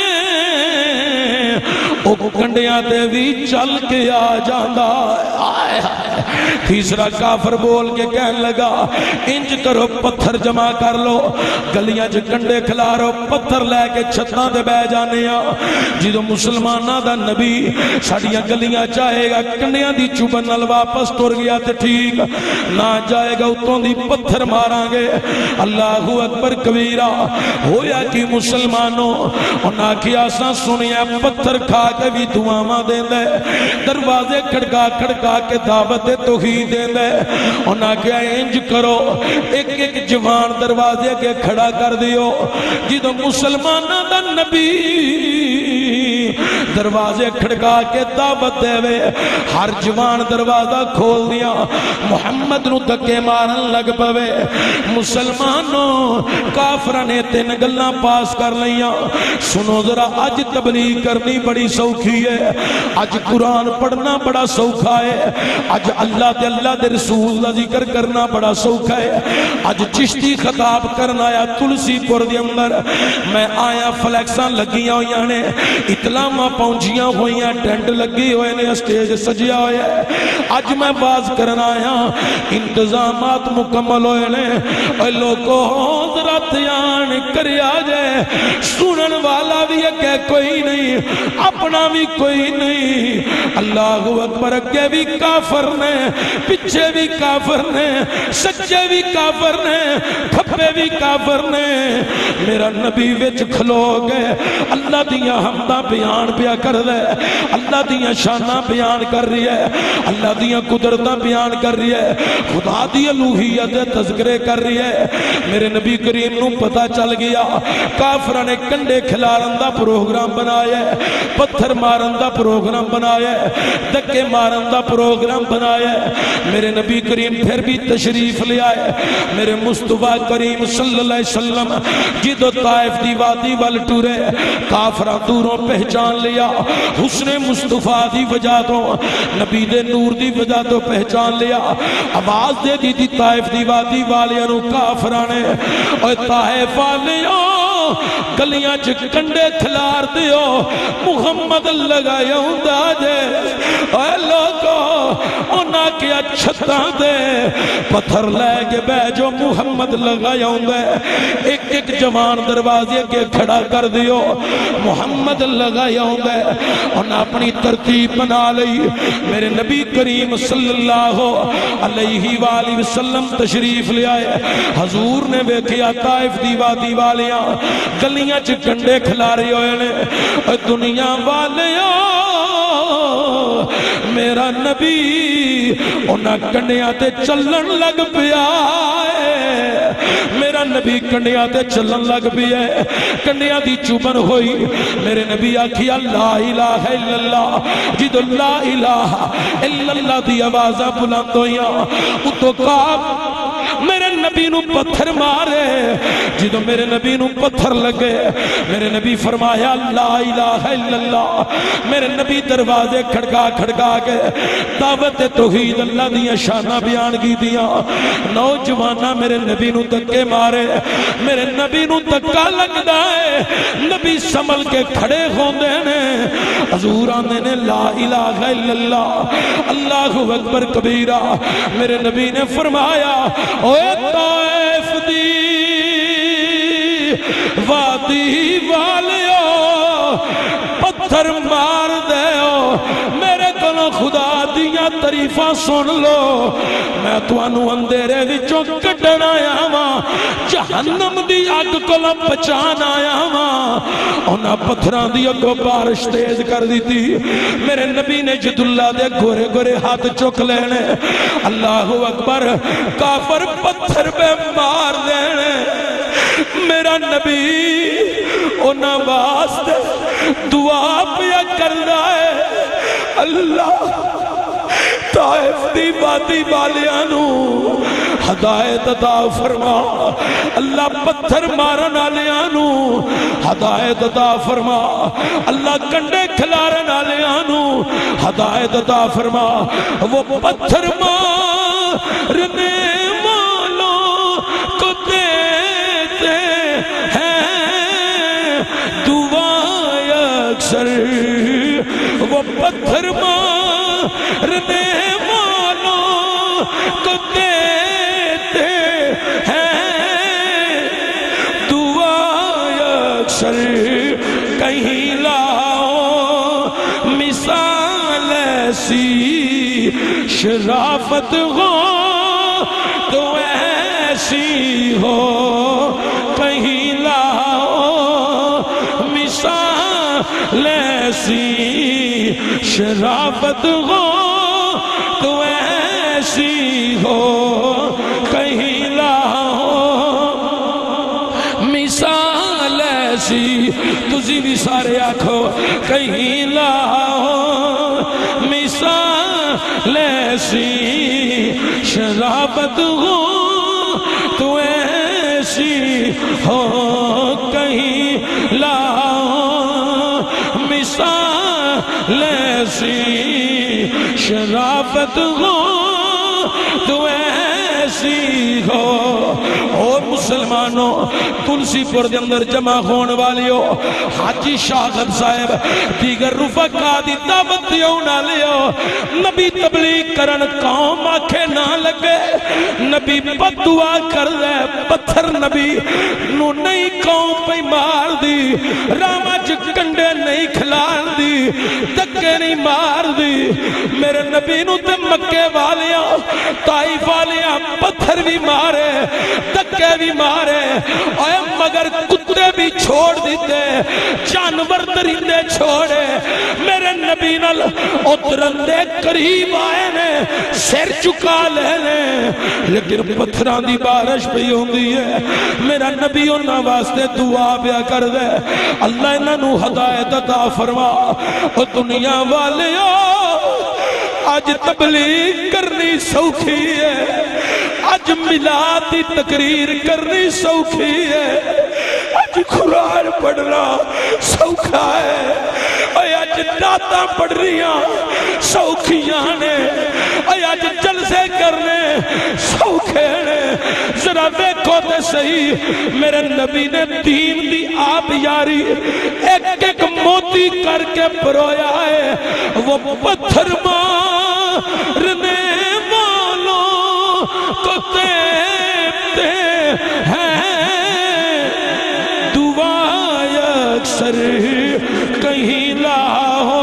او کنڈیاں دے بھی چل کے آ جاندا. تیسرا کافر بول کے کہن لگا انج کرو پتھر جمع کر لو، گلیاں چ کنڈے کھلارو، پتھر لے کے چھتاں تے بہ جانے آ. جدوں مسلماناں دا نبی ساڈیاں گلیاں چاہے گا کنڈیاں دی چوبن نال واپس ٹر گیا تے ٹھیک، نہ جائے گا اتوں دی پتھر ماراں گے. اللہ اکبر کبیرہ. ہویا کہ مسلمانوں انہاں کیا اساں سنیا پتھر کھا کے بھی دعاواں دیندا ہے، دروازے کھڑکا کھڑکا کے دعوت توحید دیندا ہے. انہاں کیا انج کرو ایک ایک جوان دروازے کے کھڑا کر دیو، جدوں مسلماناں دا نبی دروازے کھڑکا کے دعوت دے وے ہر جوان دروازہ کھول دیا محمد نو دھکے مارن لگ پوے. مسلمانوں کافراں نے تین گلاں پاس کر لیاں. سنو ذرا اج تبلیغ کرنی بڑی سوکھی ہے، اج قرآن پڑھنا بڑا سوکھا ہے، اج اللہ دے رسول دا ذکر کرنا بڑا سوکھا ہے. اج چشتی خطاب کرنا آیا تلسی پور دے اندر، میں آیا فلیکساں لگیاں ہویاں نے، اطلاعاں پہنچیاں ہویاں، ٹینٹ لگی ہوئے نے، اسٹیج سجیا ہویا ہے. اج میں باز کرنا آیا انتظامات مکمل ہوئے نے. اے لوگوں ذرا دھیان کریا جائے، سنن والا بھی ہے کوئی نہیں، اپنا بھی کوئی نہیں. اللہ اکبر. اگے بھی کافر نے، پیچھے بھی کافر نے، سچے بھی کافر نے، کھپے بھی کافر نے. میرا نبی وچ کھلو گئے اللہ دیاں حمداں بیان پیا کر دے، اللہ دیاں شاناں بیان کر رہی ہے، اللہ دیاں قدرتاں بیان کر رہی ہے، خدا دی الوہیت تذکرے کر رہی ہے. میرے نبی کریم نو پتہ چل گیا کافراں نے کنڈے کھلارن دا پروگرام بنایا ہے، پتھر مارن دا پروگرام بنایا ہے، دھکے مارن دا پروگرام بنایا ہے. میرے نبی کریم پھر بھی تشریف لے آئے. میرے مصطفیٰ کریم صلی اللہ علیہ وسلم جدو طائف دی وادی وال ٹورے کافراں دوروں پہچان لیا، حسن مصطفیٰ دی وجہ تو، نبی دے نور دی وجہ تو پہچان لیا. آواز دے دی تھی طائف دی وادی والیاں نو کافراں نے، اے طائف والیاں گلیاں چ کنڈے کھلار دیو، محمد لگایا ہوندا جے. اے لوگو انہاں کیا چھتاں دے پتھر لے کے بہ جو محمد لگایا ہوندا ہے. ایک ایک جوان دروازے کے کھڑا کر دیو، محمد لگایا ہوندا ہے. انہاں اپنی ترتیب بنا لئی. میرے نبی کریم صلی اللہ علیہ وآلہ وسلم تشریف لے آئے. حضور نے ویکھیا طائف دی وادی والیاں گلیاں چ کنڈے کھلارے ہوئے نے. اے دنیا والیاں میرا نبی انہاں کنڈیاں تے چلن لگ پیا ہے، میرا نبی کنڈیاں تے چلن لگ پیا ہے. کنڈیاں دی چوبن ہوئی. میرے نبی آکھیا لا الہ الا اللہ. جدو لا الہ الا اللہ دی آوازاں بلند ہویاں اتو کعب میرے نبی نو پتھر مارے. جدو میرے نبی نو پتھر لگے میرے نبی فرمایا لا الہ الا اللہ. میرے نبی دروازے کھڑکا کھڑکا کے دعوت توحید اللہ دیاں شانہ بیان کی دیاں. نوجوانہ میرے نبی نو دھکے مارے، میرے نبی نو دھکا لگدا ہے، نبی سنبھل کے کھڑے ہوندے نے. حضور آندے نے لا الہ الا اللہ اللہ اکبر کبیرہ. میرے نبی نے فرمایا اوے طائف دی وادی والیو پتھر پتھر مار دے میرے کو خدا دیاں تعریفاں سن لو میں توانو اندھیرے وچوں کڈن آیا ہاں جہنم دی اگ کو بچان آیا ہاں انہاں پتھراں دی اگوں بارش تیز کر دی تھی میرے نبی نے جد اللہ دے گورے گورے ہاتھ چک لینے اللہ اکبر کافر پتھر پہ مار دینے میرا نبی انہاں واسطے دعا پیا کر رہا ہے اللہ طائف دی وادی والیانو ہدایت عطا فرما اللہ پتھر مارن والیانو ہدایت عطا فرما اللہ کنڈے کھلارن والیانو ہدایت عطا فرما وہ پتھر مارنے والوں کو دیتے ہیں دعائیں اکثر وہ پتھر مارنے والوں کو دیتے ہیں دعائیں اکثر کہیں لاؤ مثال ایسی شرافت ہو تو ایسی ہو کہیں لاؤ مثال ایسی شرافت ہو تو ایسی ہو کہیں لاؤ مثال ایسی تجھی بھی سارے آنکھو کہیں لاؤ مثال ایسی شرافت ہو تو ایسی ہو کہیں لاؤ مثال ایسی شرافت ہو تو ایسی ہو اور مسلمانوں تلسی پور دے اندر جمع ہون والیو حاجی شاغب صاحب دیگر رفقا دی دعوت دیو نہ لیو نبی تبلیغ کرن قوم آکھے نہ لگے نبی بد دعا کر دے پتھر نبی نو نہیں قوم پہ مار دی راما کنڈے نہیں کھلان دی دکے نہیں مار دی میرے نبی نو تے مکے والیاں طائف والیاں پتھر بھی مارے دکے بھی مارے اے مگر کتے بھی چھوڑ دیتے جانور درندے چھوڑے میرے نبی نال اترندے قریب آئے نے سر چکا لینے لیکن پتھران دی بارش پہ ہوندی ہے میرا نبی انہاں واسطے دعا بیا کر دے اللہ انہاں نو ہدایت عطا فرما اور دنیا والیو آج تبلیغ کرنی سوکھی ہے آج میلادی تقریر کرنی سوکھی ہے آج قرآن پڑھنا سوکھا ہے اے آج نعتاں پڑھ رہیاں سوکھیاں نے اے آج جلسے کرنے سوکھے نے ذرا ویکھو تے صحیح میرے نبی نے دین دی آپ یاری ایک ایک موتی کر کے پرویا ہے وہ پتھر مارنے والوں کو دیتے ہیں دعائیں اکثر کہیں لاؤ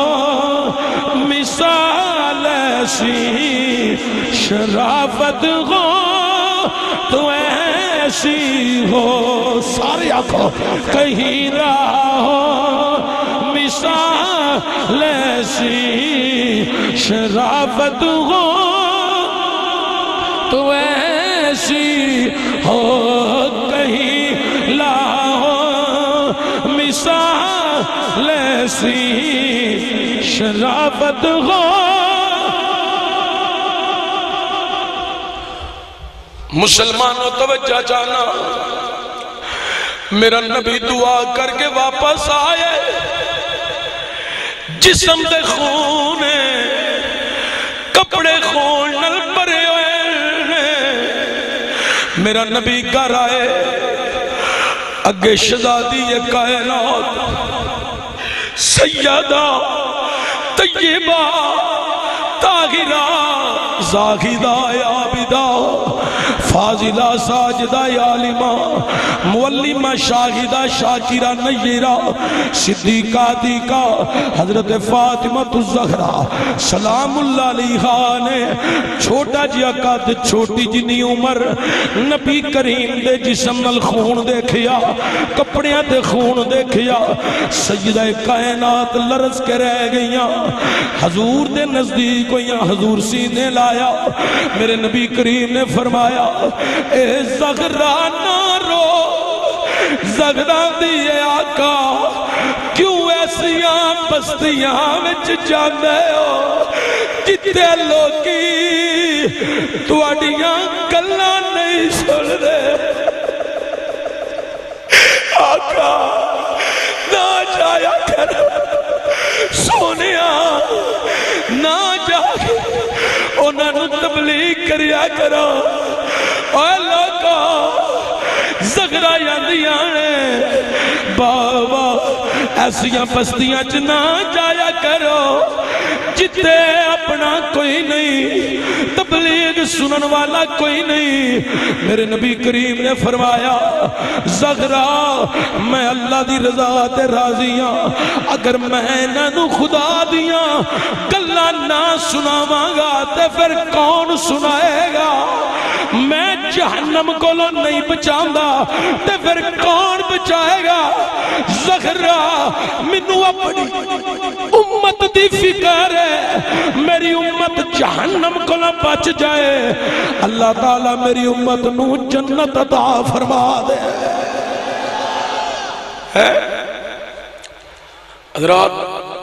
مثال ایسی شرافت ہو تو ایسی ہو سارے آنکھوں کہیں لاؤ مثال ایسی شرافت ہو تو ایسی ہو کہیں لاؤ مثال ایسی شرافت ہو مسلمانوں توجہ جانا میرا نبی دعا کر کے واپس آئے جسم دے خون کپڑے خون نل بھرے ہوئے میرا نبی گھر آئے اگے شہزادی کائنات سیدہ طیبہ طاہرہ زاہدہ عابدہ فاضلہ ساجدہ عالمہ مولمہ شاہدہ شاکرہ نیرہ صدیقہ دیقہ حضرت فاطمہ الزہرا سلام اللہ علیہا نے چھوٹا جیا قد چھوٹی جنی عمر نبی کریم دے جسم نال خون دیکھیا کپڑیاں دے خون دیکھیا سیدہ کائنات لرز کے رہ گئیاں حضور دے نزدیک ہوئیاں حضور سینے لایا میرے نبی کریم نے فرمایا اے زغرا نہ رو زغرا دیئے آقا کیوں ایسیاں بستیاں وچ جاندے ہو جتے لوگی تواڈیاں گلاں نہیں سن رہے آقا نہ جایا کر سونیا نہ جا انہاں نوں تبلیغ کریا کرو اے لوگا زغرا یادیاں نے بابا ایسیاں بستیاں چ نہ جایا کرو جتے اپنا کوئی نہیں تبلیغ سنن والا کوئی نہیں میرے نبی کریم نے فرمایا زغرا میں اللہ دی رضا تے راضیاں اگر میں انہاں خدا دیاں گلاں نہ سناواں گا تے پھر کون سنائے گا میں جہنم کو نہیں بچاؤں تے پھر کون بچائے گا زغرا منو اپنی امت دی فکر ہے میری امت جہنم کو نہ بچ جائے اللہ تعالیٰ میری امت نو جنت عطا فرما دے حضرات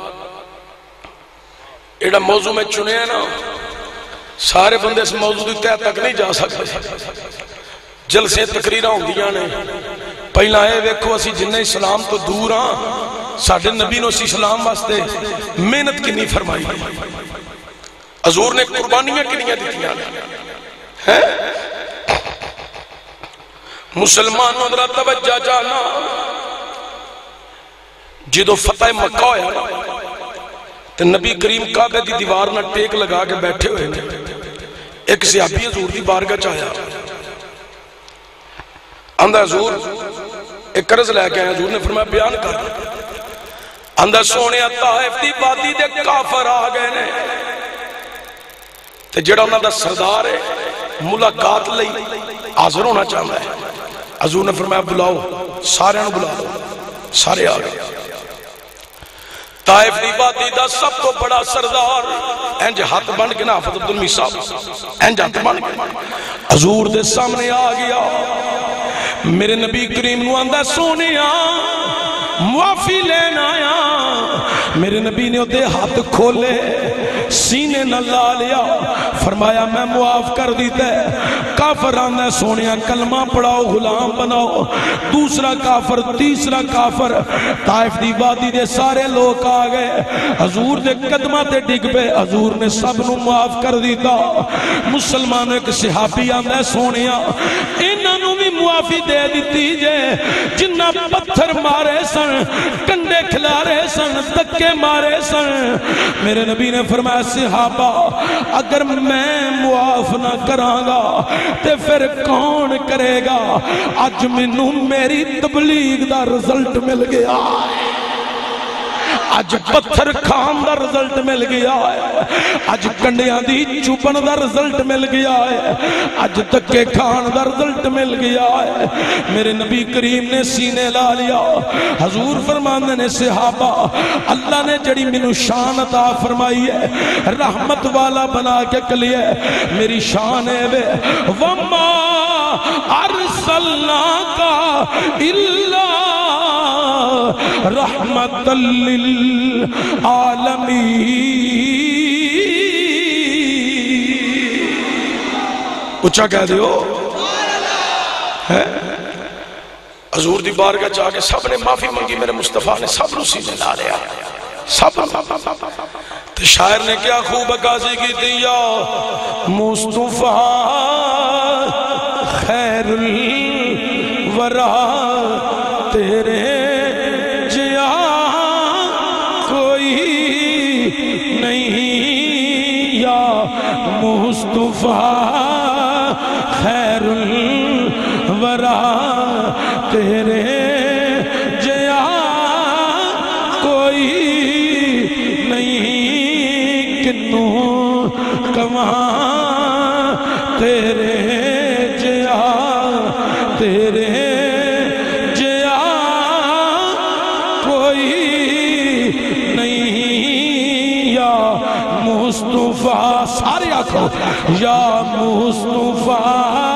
ایڈا موضوع میں چنے ہیں نا سارے بندے اس موضوع دی تہ تک نہیں جا سکتے جلسے تقریرہ ہوں دیاں نے پہلا ہے ویکھو اسی جنہ اسلام تو دور ہاں ساڑھے نبی نو اسی اسلام واسطے محنت کی نہیں فرمائی حضور نے قربانیاں کنیاں دیتیاں ہیں مسلمانوں اندرہ توجہ جانا جدو فتح مکہ ہویا تو نبی کریم کعبہ دی دیوار نہ ٹیک لگا کے بیٹھے ہوئے ہیں ایک صحابی حضور دی بارگاہ چاہیا اندھا حضور ایک قرض لے کے حضور نے فرمایا بیان کر اندھا سونے طائف دی وادی دے کافر آ گئے نے تے جڑا انہاں دا سردار ہے ملاقات لئی حاضر ہونا چاہتا ہے حضور نے فرمایا بلاؤ سارے انہوں بلا دو سارے آ گئے طائف دی وادی دا سب تو بڑا سردار انج ہاتھ بن کے نا حافظ عبدالمی صاحب انج ہاتھ بن کے حضور دے سامنے آ گیا میرے نبی کریم نو آندہ سونے معافی لینا آیا میرے نبی نے دے ہاتھ کھولے سینے نہ لا لیا فرمایا میں معاف کر دیتا ہے کافر آندہ سونیا کلمہ پڑھاؤ غلام بناؤ دوسرا کافر تیسرا کافر طائف دی وادی دے سارے لوگ آ گئے حضور دے قدمہ تے ڈگ پہ حضور نے سب نو معاف کر دیتا مسلمان ایک صحابی آندہ سونیا انہوں بھی معافی دے دیتی جے جنہ پتھر مارے سن کنڈے کھلارے سن دکے مارے سن میرے نبی نے فرمایا صحابہ اگر میں معاف نہ کراں گا تے پھر کون کرے گا آج منوں میری تبلیغ دا رزلٹ مل گیا آج پتھر کھان دا رزلٹ مل گیا ہے آج کنڈیاں دی چوپن دا رزلٹ مل گیا ہے آج دکے کھان دا رزلٹ مل گیا ہے میرے نبی کریم نے سینے لا لیا حضور فرمانے نے صحابہ اللہ نے جڑی منو شان عطا فرمائی ہے رحمت والا بنا کے کلیے میری شان ہے وے وَمَا أَرْسَلْنَاكَ إِلَّا رحمت للعالمین اچھا کہہ دیو حضور دی بارگاہ چاہ کے سب نے معافی منگی میرے مصطفیٰ نے سب نو سینے لا لیا سب تو شاعر نے کیا خوب عکاسی کی تھی یا مصطفیٰ خیر الورا تیرے جیا کوئی نہیں یا مصطفیٰ خیر الورا تیرے جیا کوئی نہیں کنوں کماں تیرے جیا تیرے جیا کوئی نہیں یا مصطفیٰ سارے آنکھوں یا مصطفیٰ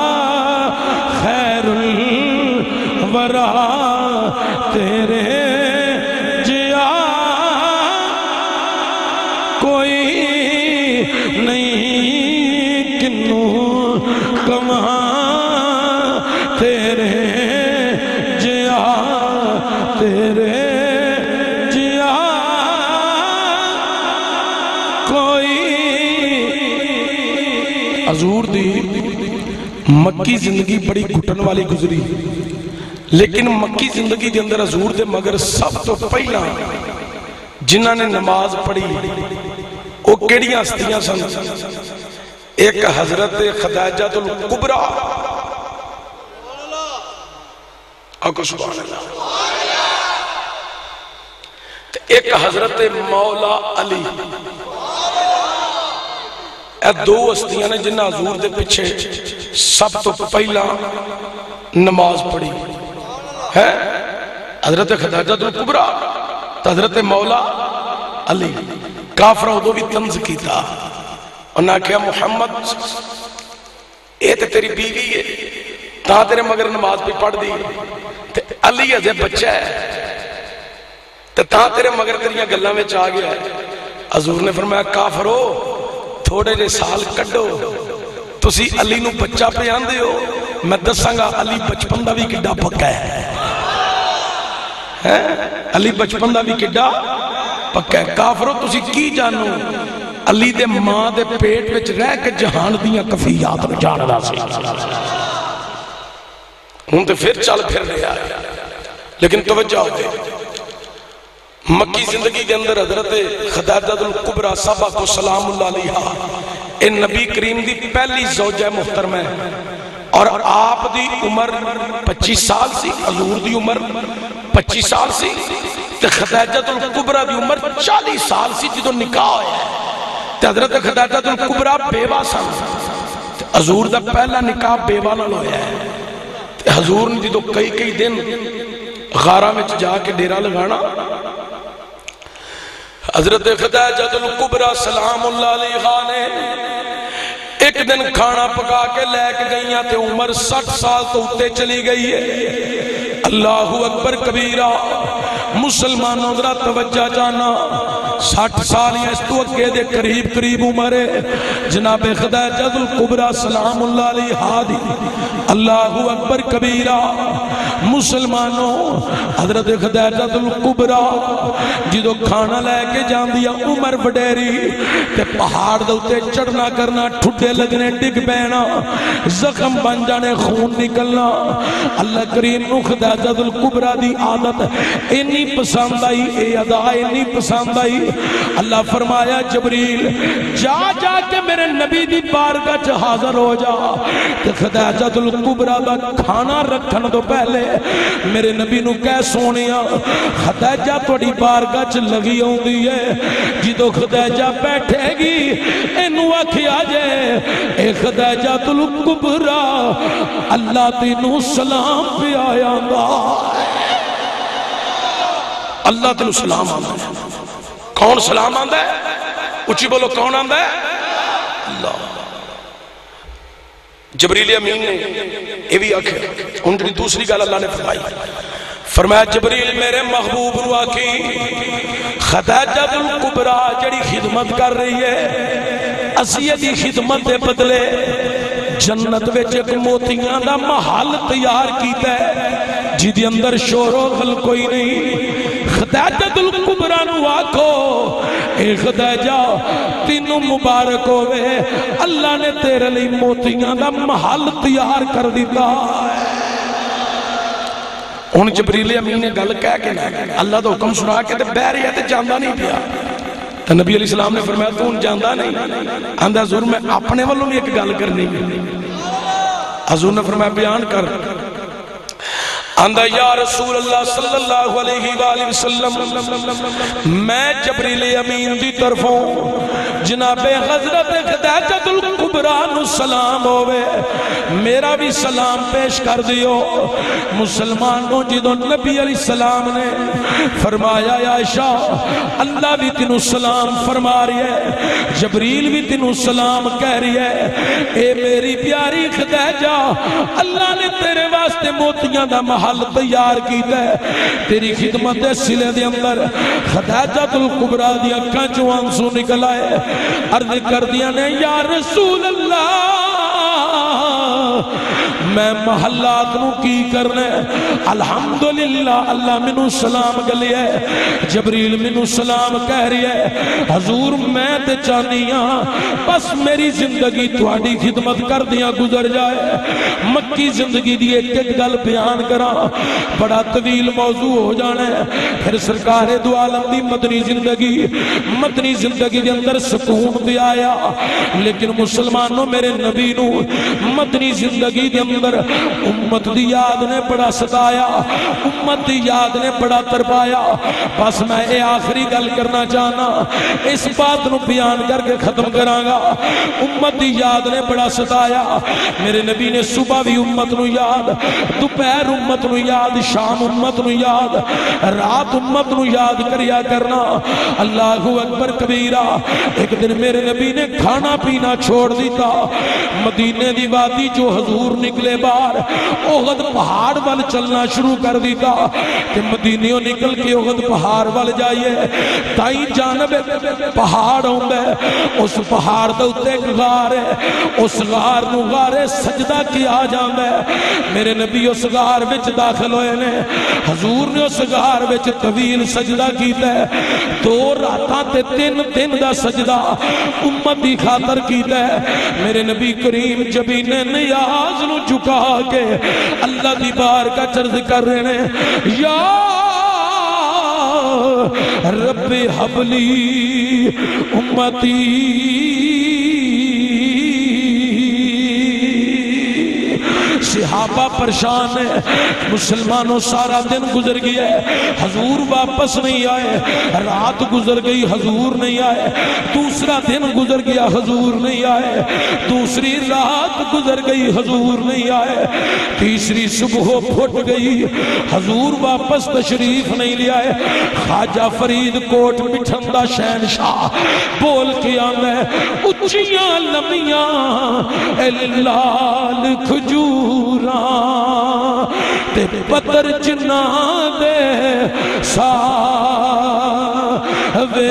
خیر الورا تیرے جیا کوئی نہیں کنوں کماں تیرے جیا تیرے جیا کوئی حضور دی مکی زندگی بڑی گھٹن والی گزری لیکن مکی زندگی دے اندر حضور دے مگر سب تو پہلا جنہاں نے نماز پڑھی وہ کیڑیاں ہستیاں سن ایک حضرت خدیجہ الکبریٰ آکو سبحان اللہ ایک حضرت مولا علی اے دو ہستیاں نے جنہاں حضور دے پیچھے سب تو پہلا نماز پڑھی ہے حضرت خدیجہ الکبریٰ حضرت مولا علی کافرہ ادو بھی تنز کی تھا انہاں کہا محمد اے تے تیری بیوی ہے تا تیرے مگر نماز بھی پڑھ دی تے علی ازے بچہ ہے تا تیرے مگر تیریاں گلہ میں چاہ گیا ہے حضور نے فرمایا کافرو تھوڑے جے سال کڈو تسی علی نو بچہ پہ آندے ہو میں دساں گا علی بچپن دا بھی کڈا پکا ہے علی بچپن دا بھی کڈا پکا ہے کافرو تسی کی جانو علی دے ماں دے پیٹ وچ رہ کے جہان دیاں کفیات نو جان دا سی ہوں تے پھر چل پھر لے آئے لیکن توجہ ہوئے مکی زندگی کے اندر حضرت خدیجہ الکبریٰ صحابہ کو سلام اللہ علیہ اے نبی کریم دی پہلی زوجہ محترمہ ہے اور آپ دی عمر 25 سال سی حضور دی عمر 25 سال سی تے خدیجہ الکبریٰ دی عمر 40 سال سی جدو نکاح ہویا ہے تے حضرت خدیجہ الکبریٰ بیوہ سن تے حضور دا پہلا نکاح بیوہ نال ہویا ہے تے حضور نے جدو کئی دن غارہ میں جا کے ڈیرہ لگانا حضرت خدیجہ الکبریٰ سلام اللہ علیہ نے ایک دن کھانا پکا کے لے کے گئیاں تے عمر 60 سال تو اتے چلی گئی ہے اللہ اکبر کبیرہ مسلمانوں ذرا توجہ جانا 60 سال یا اس تو اگے دے قریب عمر ہے جناب خدیجہ الکبریٰ سلام اللہ علیہ دی اللہ اکبر کبیرہ مسلمانوں حضرت خدیجہ الکبریٰ جدو کھانا لے کے جان دیا عمر وڈیری تے پہاڑ دوتے چڑھنا کرنا ٹھڈے لگنے ڈگ بینا زخم بن جانے خون نکلنا اللہ کریم نو خدیجہ الکبریٰ دی عادت انی پسند آئی اے ادا انی پسند آئی اللہ فرمایا جبریل جا کے میرے نبی دی بارگاہ چ حاضر ہو جا تے خدیجہ الکبریٰ دا کھانا رکھن تو پہلے میرے نبی نو کہہ سونیا خدیجہ توڑی بارگاہ چ لگی ہوندی ہے جدو خدیجہ بیٹھے گی اینو آکھیا جے اے خدیجہ الکبریٰ اللہ تینو سلام پہ آیا گا اللہ تینو سلام آندا ہے کون سلام آندا ہے اچھی بولو کون آندا ہے اللہ جبریل امین نے یہ بھی آکھے ان کی دوسری گل اللہ نے فرمایا جبریل میرے محبوب نو آکھی خدیجہ الکبریٰ جڑی خدمت کر رہی ہے اسی دی خدمت دے بدلے جنت وچ ایک موتیاں دا محل تیار کیتا ہے جدی اندر شور و غل کوئی نہیں خدیجہ الکبریٰ نو آکھو اے خدیجہ تینوں مبارک ہوئے اللہ نے تیرے لئے موتیاں دا محل تیار کر دیتا ان جبریل امین نے گل کہہ کے اللہ دا حکم سنا کے تے بہ رہی ہے تے جاندہ نہیں پیا تو نبی علیہ السلام نے فرمایا تو ان جاندہ نہیں آندہ حضور میں اپنے والوں میں ایک گل کرنی حضور نے فرمایا بیان کر. آندہ یا رسول اللہ صلی اللہ علیہ وآلہ وسلم میں جبریل امین دی طرفوں جناب حضرت خدیجہ الکبریٰ نو سلام ہوئے میرا بھی سلام پیش کر دیو. مسلمانوں جدو نبی علیہ السلام نے فرمایا یا عائشہ اللہ بھی تینوں سلام فرما رہی ہے جبریل بھی تینوں سلام کہہ رہی ہے. اے میری پیاری خدیجہ اللہ نے تیرے واسطے موتیاں دا محل تیار کیتا ہے تیری خدمت سلے دے اندر. خدیجہ الکبریٰ دی اکھاں چوں آنسو نکل آئے عرض کر دیا نے یا رسول اللہ میں محلات نو کی کرنے الحمدللہ اللہ منو سلام گلی ہے جبریل منو سلام کہہ رہی ہے. حضور میں تے چاہنیاں بس میری زندگی تھوڑی خدمت کر دیا گزر جائے. مکی زندگی دی ایک ایک گل بیان کرا بڑا طویل موضوع ہو جانا ہے. پھر سرکار دو عالم دی مدنی زندگی دے اندر سکون دے آیا. لیکن مسلمانوں میرے نبی نو مدنی زندگی دے اندر امت دی یاد نے بڑا ستایا امت دی یاد نے بڑا ترپایا. بس میں اے آخری گل کرنا چاہنا اس بات نو بیان کر کے ختم کرانگا. امت دی یاد نے بڑا ستایا. میرے نبی نے صبح بھی امت نو یاد دوپہر امت نو یاد شام امت نو یاد رات امت نو یاد کریا کرنا. اللہ اکبر کبیرہ. ایک دن میرے نبی نے کھانا پینا چھوڑ دیتا مدینے دی وادی جو حضور نکلے باہر احد پہاڑ وال چلنا شروع کر دیتا کہ مدینیوں نکل کے احد پہاڑ وال جائیے تائیں جانب پہاڑ ہوندے اس پہاڑ دے اتے ایک غار ہے اس غار نو غار سجدہ کیا جاندے. میرے نبی اس غار وچ داخل ہوئے نے حضور نے اس غار وچ طویل سجدہ کیتا ہے 2 راتاں تے 3 دن دا سجدہ امت دی خاطر کیتا ہے. میرے نبی کریم جبین نیاز نو جھکا کے اللہ دی بار کا چرز کر رہے ہیں یا رب حبلی امتی. صحابہ پریشان ہے مسلمانوں سارا دن گزر گیا ہے حضور واپس نہیں آئے رات گزر گئی حضور نہیں آئے دوسرا دن گزر گیا حضور نہیں آئے دوسری رات گزر گئی حضور نہیں آئے تیسری صبح پھٹ گئی حضور واپس تشریف نہیں لے آئے. خواجہ فرید کوٹ بٹھندا شہنشاہ بول کے آنے اچھیاں لمیاں اے لال کھجور تے پتر جنا دے ساوے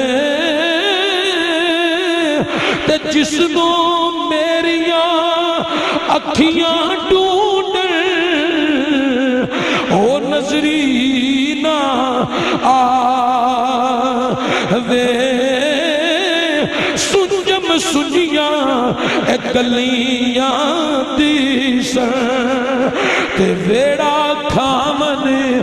تے جسموں میریاں اکھیاں ڈھونڈن او نظری نہ آوے سنجم سنجیاں اے گلیاں دیسن تے ویڑا کھامن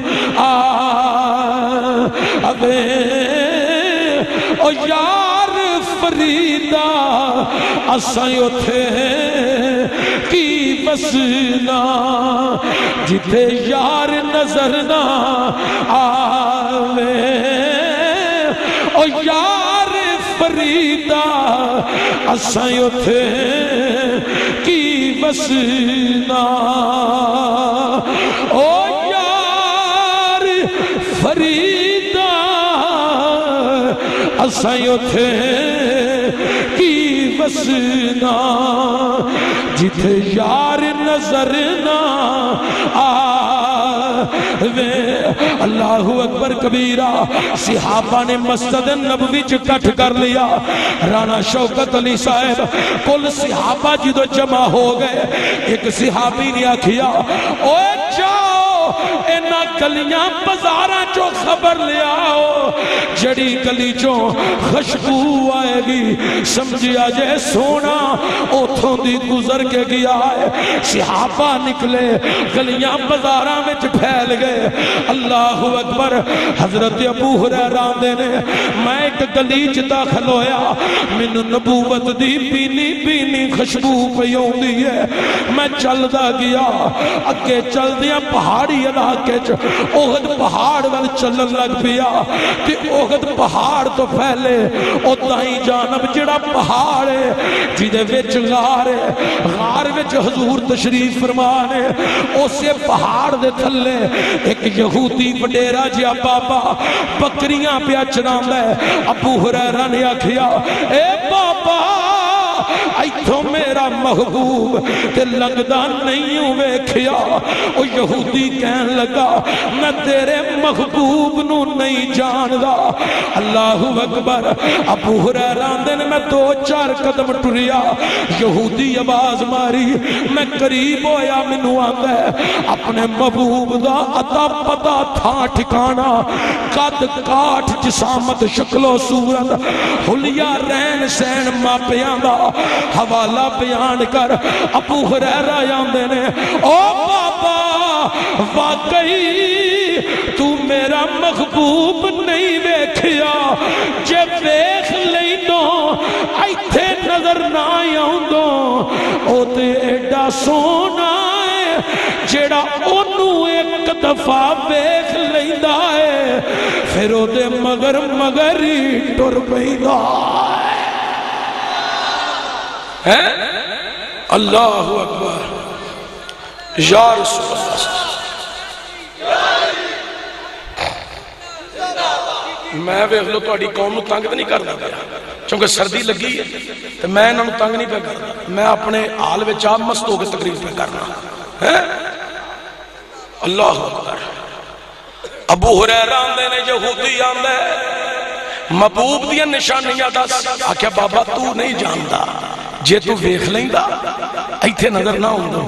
آوے او یار فریدہ اساں اتھے کی بسنا جتے یار نظر نہ آوے او یار فریدہ اساں اتھے کی بسنا او یار فریدہ اساں اتھے کی بسنا جتھے یار نظر نہ آوے. اللہ اکبر کبیرہ. صحابہ نے مسجد نبوی اکٹھ کر لیا. رانا شوکت علی صاحب کل صحابہ جدو جمع ہو گئے ایک صحابی نے آکھیا اوے جاؤ اینا گلیاں بازاراں چو خبر لے آؤ جڑی گلی چوں خوشبو آئے گی سمجھیا جے سونا اوتھوں دی گزر کے گیا ہے. صحابہ نکلے گلیاں بازاراں وچ پھیل گئے. اللہ اکبر. حضرت ابو ہریرہ دے نے میں ایک گلی چ داخل ہویا مینوں نبوت دی پینی پینی خوشبو پئی اوندی ہے. میں چلدا گیا اگے چلدیاں پہاڑی علاقے چ احد پہاڑ ول چلن لگ پیا تے احد پہاڑ تو پہلے او دائیں جانب جڑا پہاڑ ہے جدے وچ غار ہے غار وچ حضور تشریف فرما نے اسے پہاڑ دے تھلے ایک یہودی وڈیرا جیا بابا بکریاں پیا چراندا ہے. ابو ہریرہ نے آکھیا اے بابا ایتھوں میرا محبوب تے لگدا نہیں ویکھیا. او یہودی کہن لگا میں تیرے محبوب نو نہیں جاندا. اللہ اکبر. ابو ہریرہ دے نے میں 2-4 قدم ٹریا یہودی آواز ماری میں قریب ہویا مینوں آندا ہے اپنے محبوب دا عطا پتا تھا ٹھکانا قد کاٹ جسامت شکل و صورت حلیہ رہن سین ماپیاں دا حوالہ بیان کر. ابو ہریرہ آندے نے او بابا واقعی تو میرا محبوب نہیں ویکھیا جے ویکھ لینوں ایتھے نظر نہ آؤندوں او تے ایڈا سونا ہے جیڑا اونوں ایک دفعہ ویکھ لیندا ہے پھر او دے مگر مگر ہی ٹر پیندا ہے. اللہ اکبر. یا رسول اللہ میں ویکھ لو تہاڈی قوم نو تنگ نہیں کردا پیا چونکہ سردی لگی ہے تے میں انہاں نو تنگ نہیں پیا کردا. میں اپنے حال وچ آپ مست ہو کے تقریر پہ کرنا ہے. اللہ اکبر. ابو ہریرہ آندے نے یہودی آندا ہے محبوب دی نشانیاں دس. آکھیا بابا تو نہیں جاندا جے تو ویکھ لیندا ایتھے نظر نہ آوندا.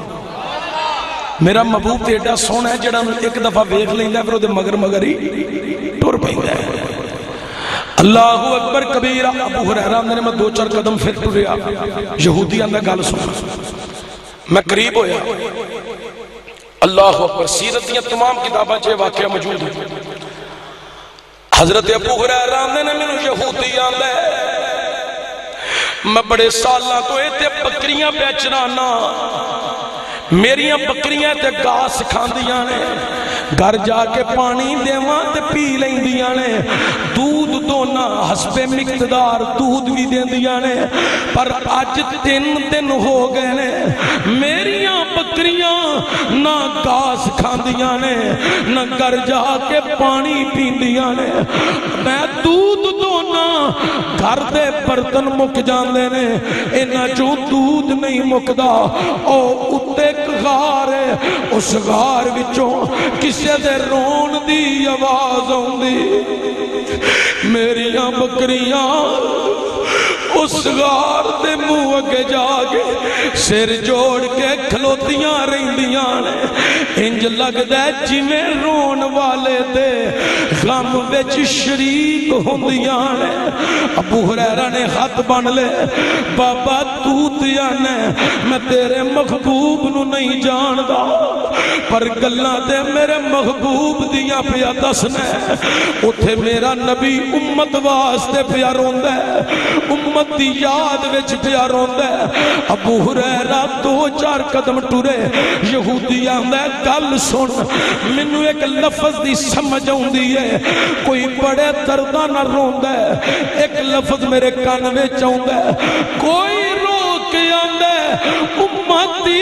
میرا محبوب تے ایڈا سونا ہے جڑا ایک دفعہ ویکھ لیندا پھر او دے مگر مگر ہی ٹر پیندا ہے. اللہ اکبر کبیرہ. ابو ہریرہ نے میں 2-4 قدم پھر ٹریا یہودی آندا گل سن. میں قریب ہویا. اللہ اکبر. سیرت دیاں تمام کتاباں چ واقعہ موجود ہے. حضرت ابو ہریرہ نے مینوں یہودی آندا ہے میں بڑے سالاں تو ایتھے بکریاں پہ چرانا میریاں بکریاں تے گاس کھاندیاں نے گھر جا کے پانی دیواں تے پی لیندیاں نے دودھ دونا حسب مقتدار دودھ بھی دیندیاں نے پر آج 3 دن ہو گئے نے میریاں بکریاں نہ گاس کھاندیاں نے نہ گھر جا کے پانی پیندیاں نے. میں دودھ دونا گھر دے برتن مک جاندے نے انہاں چوں دودھ نہیں مکدا. او اتے غار ہے اس غار وچوں کسے دے رون دی آواز آوندی. میریاں بکریاں اس غار دے منہ اگے جا کے سر جوڑ کے کھلوتیاں رہندیاں نے انج لگدا ہے جویں رون والے دے غم وچ شریک ہوندیاں نے. ابو ہریرہ نے ہاتھ بن لے بابا تو تے میں تیرے محبوب نو نہیں جاندا پر گلاں تے میرے محبوب دیاں پیا دسنا اوتھے میرا نبی امت واسطے پیا روندا ہے امت دی یاد وچ پیا روندا ہے. ابو ہریرہ 2-4 قدم ٹرے یہودی آندا ہے گل سن مینوں ایک لفظ دی سمجھ آوندی ہے کوئی بڑے درداں نہ روندا ہے ایک لفظ میرے کان وچ آوندا ہے کوئی رو کے آندا ہے امتی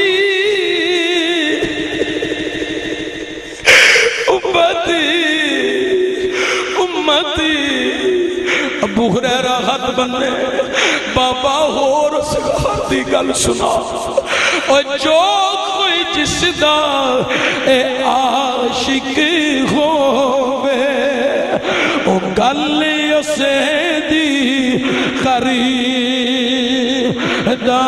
امتی. ابو ہریرہ ہاتھ بننے بابا ہور سگار دی گل سنا اور جو کوئی جس دا اے عاشق ہووے او گل اسے دی خریدا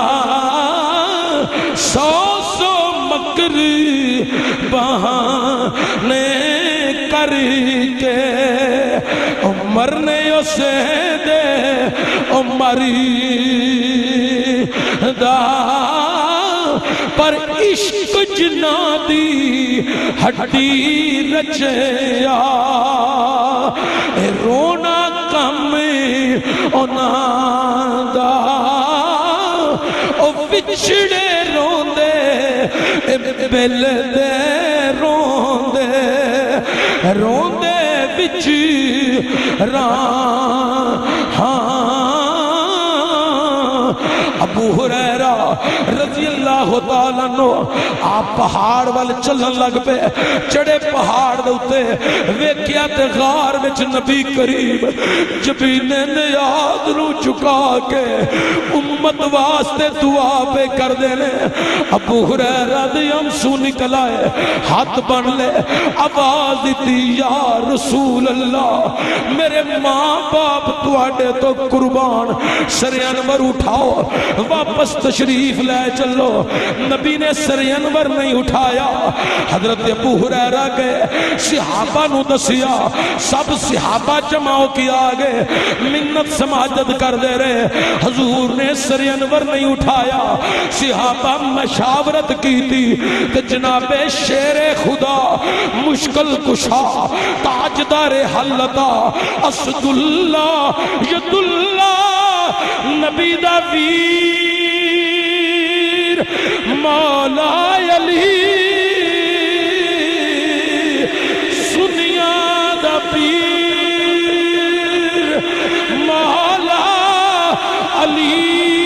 100 مکر بہانے کر کے مرنے اسے دے مری دا پر عشق جنا دی ہڈی رچیا رونا کم انہاں دا او بچھڑے روندے بل دے روندے روندے بچ ابو ہریرہ رضی اللہ تعالیٰ عنہ آپ پہاڑ وال چلن لگ پہ چڑے پہاڑ دوتے ویکیا تے غار وچ نبی کریم جبینے نیاد نو چکا کے امت واسطے دعا پہ کر دینے ابو ہریرہ دی ہمسو نکل آئے ہاتھ بن لے آواز دیتی یا رسول اللہ میرے ماں باپ تواڈے تو قربان سر انور اٹھاؤ واپس تشریف لے چلو نبی نے سر انور نہیں اٹھایا حضرت ابو ہریرہ گئے صحابہ نو دسیا سب صحابہ جماؤ کیا آگے منت سماجد کر دے رہے حضور نے سر انور نہیں اٹھایا صحابہ مشاورت کی تھی کہ جناب شیر خدا مشکل کشا تاجدار حلتا اسد اللہ ید اللہ نبی دا ویر مولا علی سنیا دا پیر مولا علی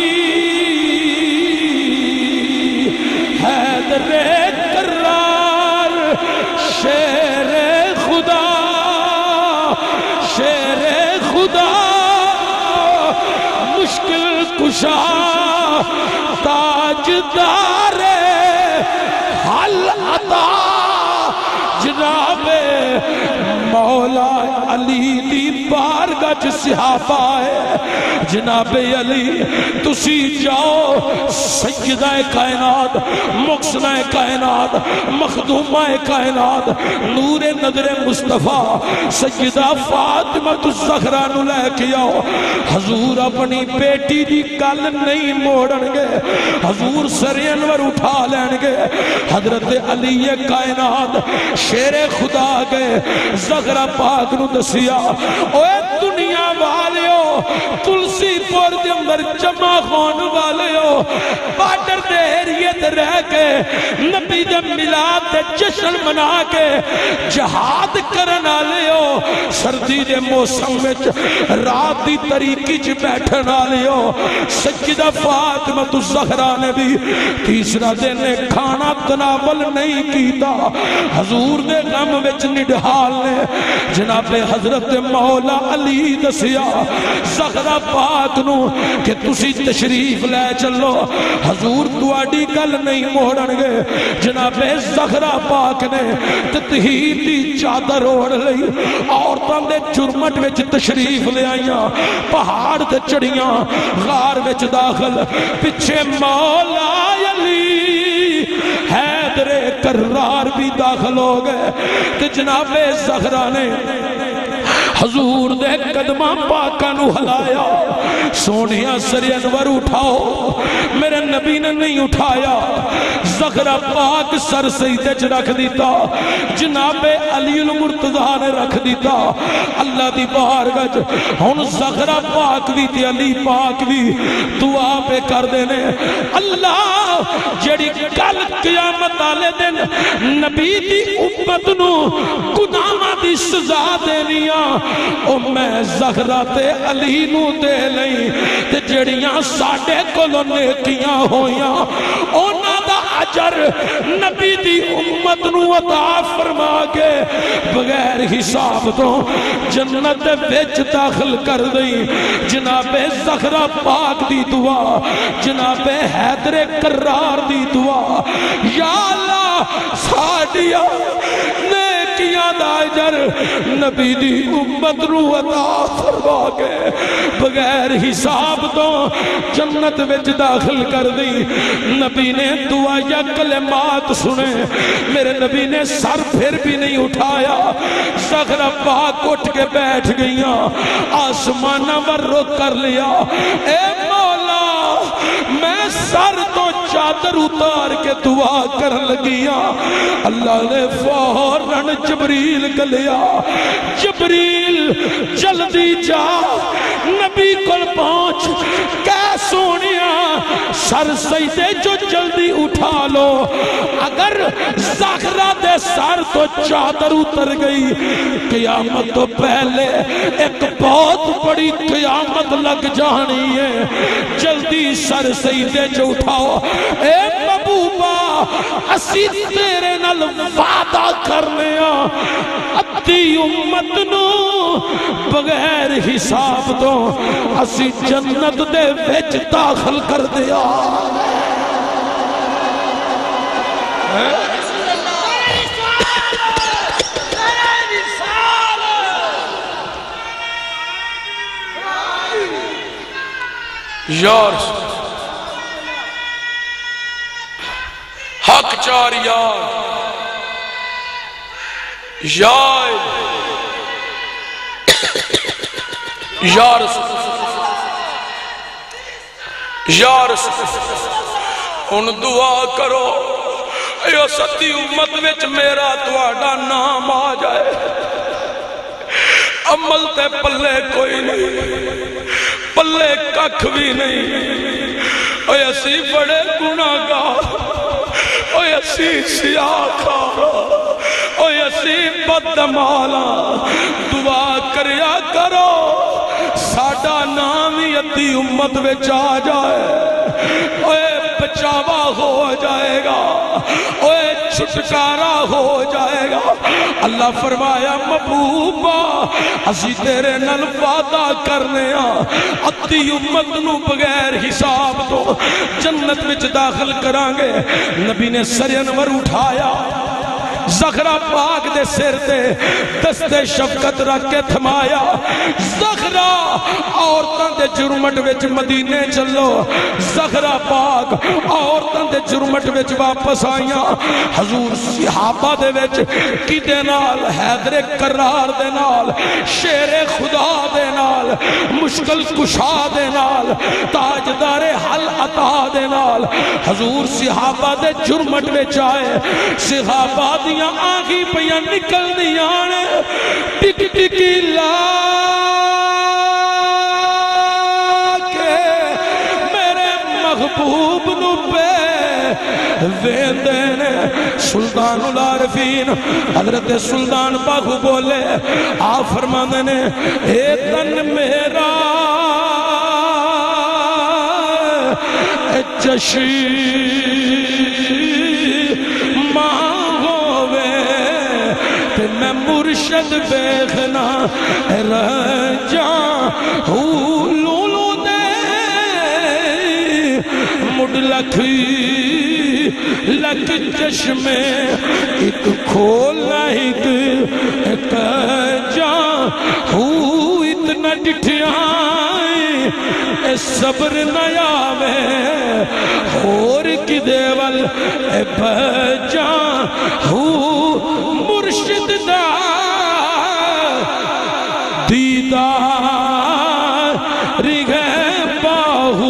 حیدر کرار شیر خدا شیر خدا مشکل کشا تاجدار حل عطا جناب مولا علی دی بارگاہ چ صحابہ ہے جناب علی تسی جاؤ سیدہ کائنات مقصدہ کائنات مخدومہ کائنات نور نظر مصطفیٰ سیدہ فاطمہ الزہرا نو لے کے آؤ حضور اپنی بیٹی دی گل نہیں موڑن گے حضور سر انور اٹھا لین گے حضرت علی کائنات شیر خدا گئے زہرا پاک نو دسیا اوے دنیا والیو تلسی پور دے اندر جمع خون والیو بارڈر دے ایریت رہ کے نبی دے ملاد دے جشن منا کے جہاد کرن آلیو سردی دے موسم وچ رات دی طریقی چ بیٹھن آلیو سجدہ فاطمہ الزہرا نے بھی تیسرا دن کھانا تناول نہیں کیتا حضور دے غم وچ نڈھال نے جناب حضرت مولا علی دسیا زہرا پاک نو کہ تسی تشریف لے چلو حضور تواڈی گل نہیں موڑن گے جناب زہرا پاک نے تطہیر دی چادر اوڑھ لئی عورتاں دے جرمٹ وچ تشریف لے آئیاں پہاڑ تے چڑھیاں غار وچ داخل پچھے مولا علی حیدر کرار بھی داخل ہو گئے کہ جناب زہرا نے حضور دے قدمہ پاکا نو ہلایا سونیا سر انور اٹھاؤ میرے نبی نے نہیں اٹھایا زہرا پاک سر سیدے چ رکھ دیتا جناب علی المرتضیٰ نے رکھ دیتا اللہ دی بارگاہ ہن زہرا پاک بھی تے علی پاک بھی دعا پہ کر دینے اللہ جڑی کل قیامت والے دن نبی دی امت نو گناہاں دی سزا دینیاں او میں زہرا تے علی نو دے لئی تے جڑیاں ساڈے کولوں نیکیاں ہویاں انہاں دا اجر نبی دی امت نو عطا فرما کے بغیر حساب تو جنت وچ داخل کر دئی جناب زہرا پاک دی دعا جناب حیدر کرار دی دعا یا اللہ ساڈیاں نیک نیکیاں دا اجر نبی دی امت نو عطا فرما کے بغیر حساب تو جنت وچ داخل کر دی۔ نبی نے دعا یا کلمات سنے، میرے نبی نے سر پھر بھی نہیں اٹھایا، زہرا پاک اٹھ کے بیٹھ گئیاں، آسمانہ پر رخ کر لیا، اے مولا میں سر تو چادر اتار کے دعا کر لگیاں، اللہ نے فوراً جبریل گلیا، جبریل جلدی جا نبی کل پہنچ کہ سونیا سر سجدے جو جلدی اٹھا لو، اگر زہرا دے سر تو چادر اتر گئی قیامت تو پہلے ایک بہت بڑی قیامت لگ جانی ہے، جلدی سر سجدے جو اٹھاؤ۔ اے محبوبہ اسی تیرے نال وعدہ کرنے اتی امت نو بغیر حساب تو اسی جنت دے وچ داخل کر دیا۔ یار حق چار یار ان دعا کرو اے ستی امت وچ میرا تواڈا نام آ جائے، عمل تے پلے کوئی نہیں، پلے ککھ بھی نہیں، اے اسی بڑے گناہگار، اے اسی سیاکارا، اے اسی بدمالا، دعا کریا کرو ساڈا نام ہی ادھی امت وچ آ جائے، اے بچاوا ہو جائے گا، اے چھٹکارا ہو جائے گا۔ اللہ فرمایا محبوبہ اسی تیرے نال وعدہ کرنے ادھی امت نو بغیر حساب تو جنت وچ داخل کرانگے۔ نبی نے سر انور اٹھایا، زہرا پاک دے سر تے دست شفقت رکھ کے تھمایا، زہرا عورتاں دے جرمٹ وچ مدینے چلو، زہرا پاک عورتاں دے جرمٹ وچ واپس آئیاں، حضور صحابہ دے وچ کی دے نال، حیدر کرار دے نال، شیر خدا دے نال، مشکل کشا دے نال، تاجدار حل عطا دے نال، حضور صحابہ دے جرمٹ وچ آئے، صحابہ دی آگی پیاں نکل دیاں ٹک ٹکی لا کے میرے محبوب نو پہ ویندے نے۔ سلطان العارفین حضرت سلطان باہو بولے، آپ فرماندے نے اے تن میرا جشی میں مرشد بیخنا رجا لولو دے مڈ لکھی لک چشمے ایک کھولا ایک جا اتنا ڈٹھیاں صبر نیا میں اور کی دیول بجا مرشد دا دیدار گئے باہو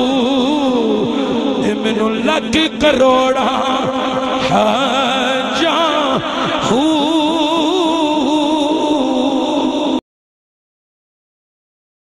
من لگ کروڑا جا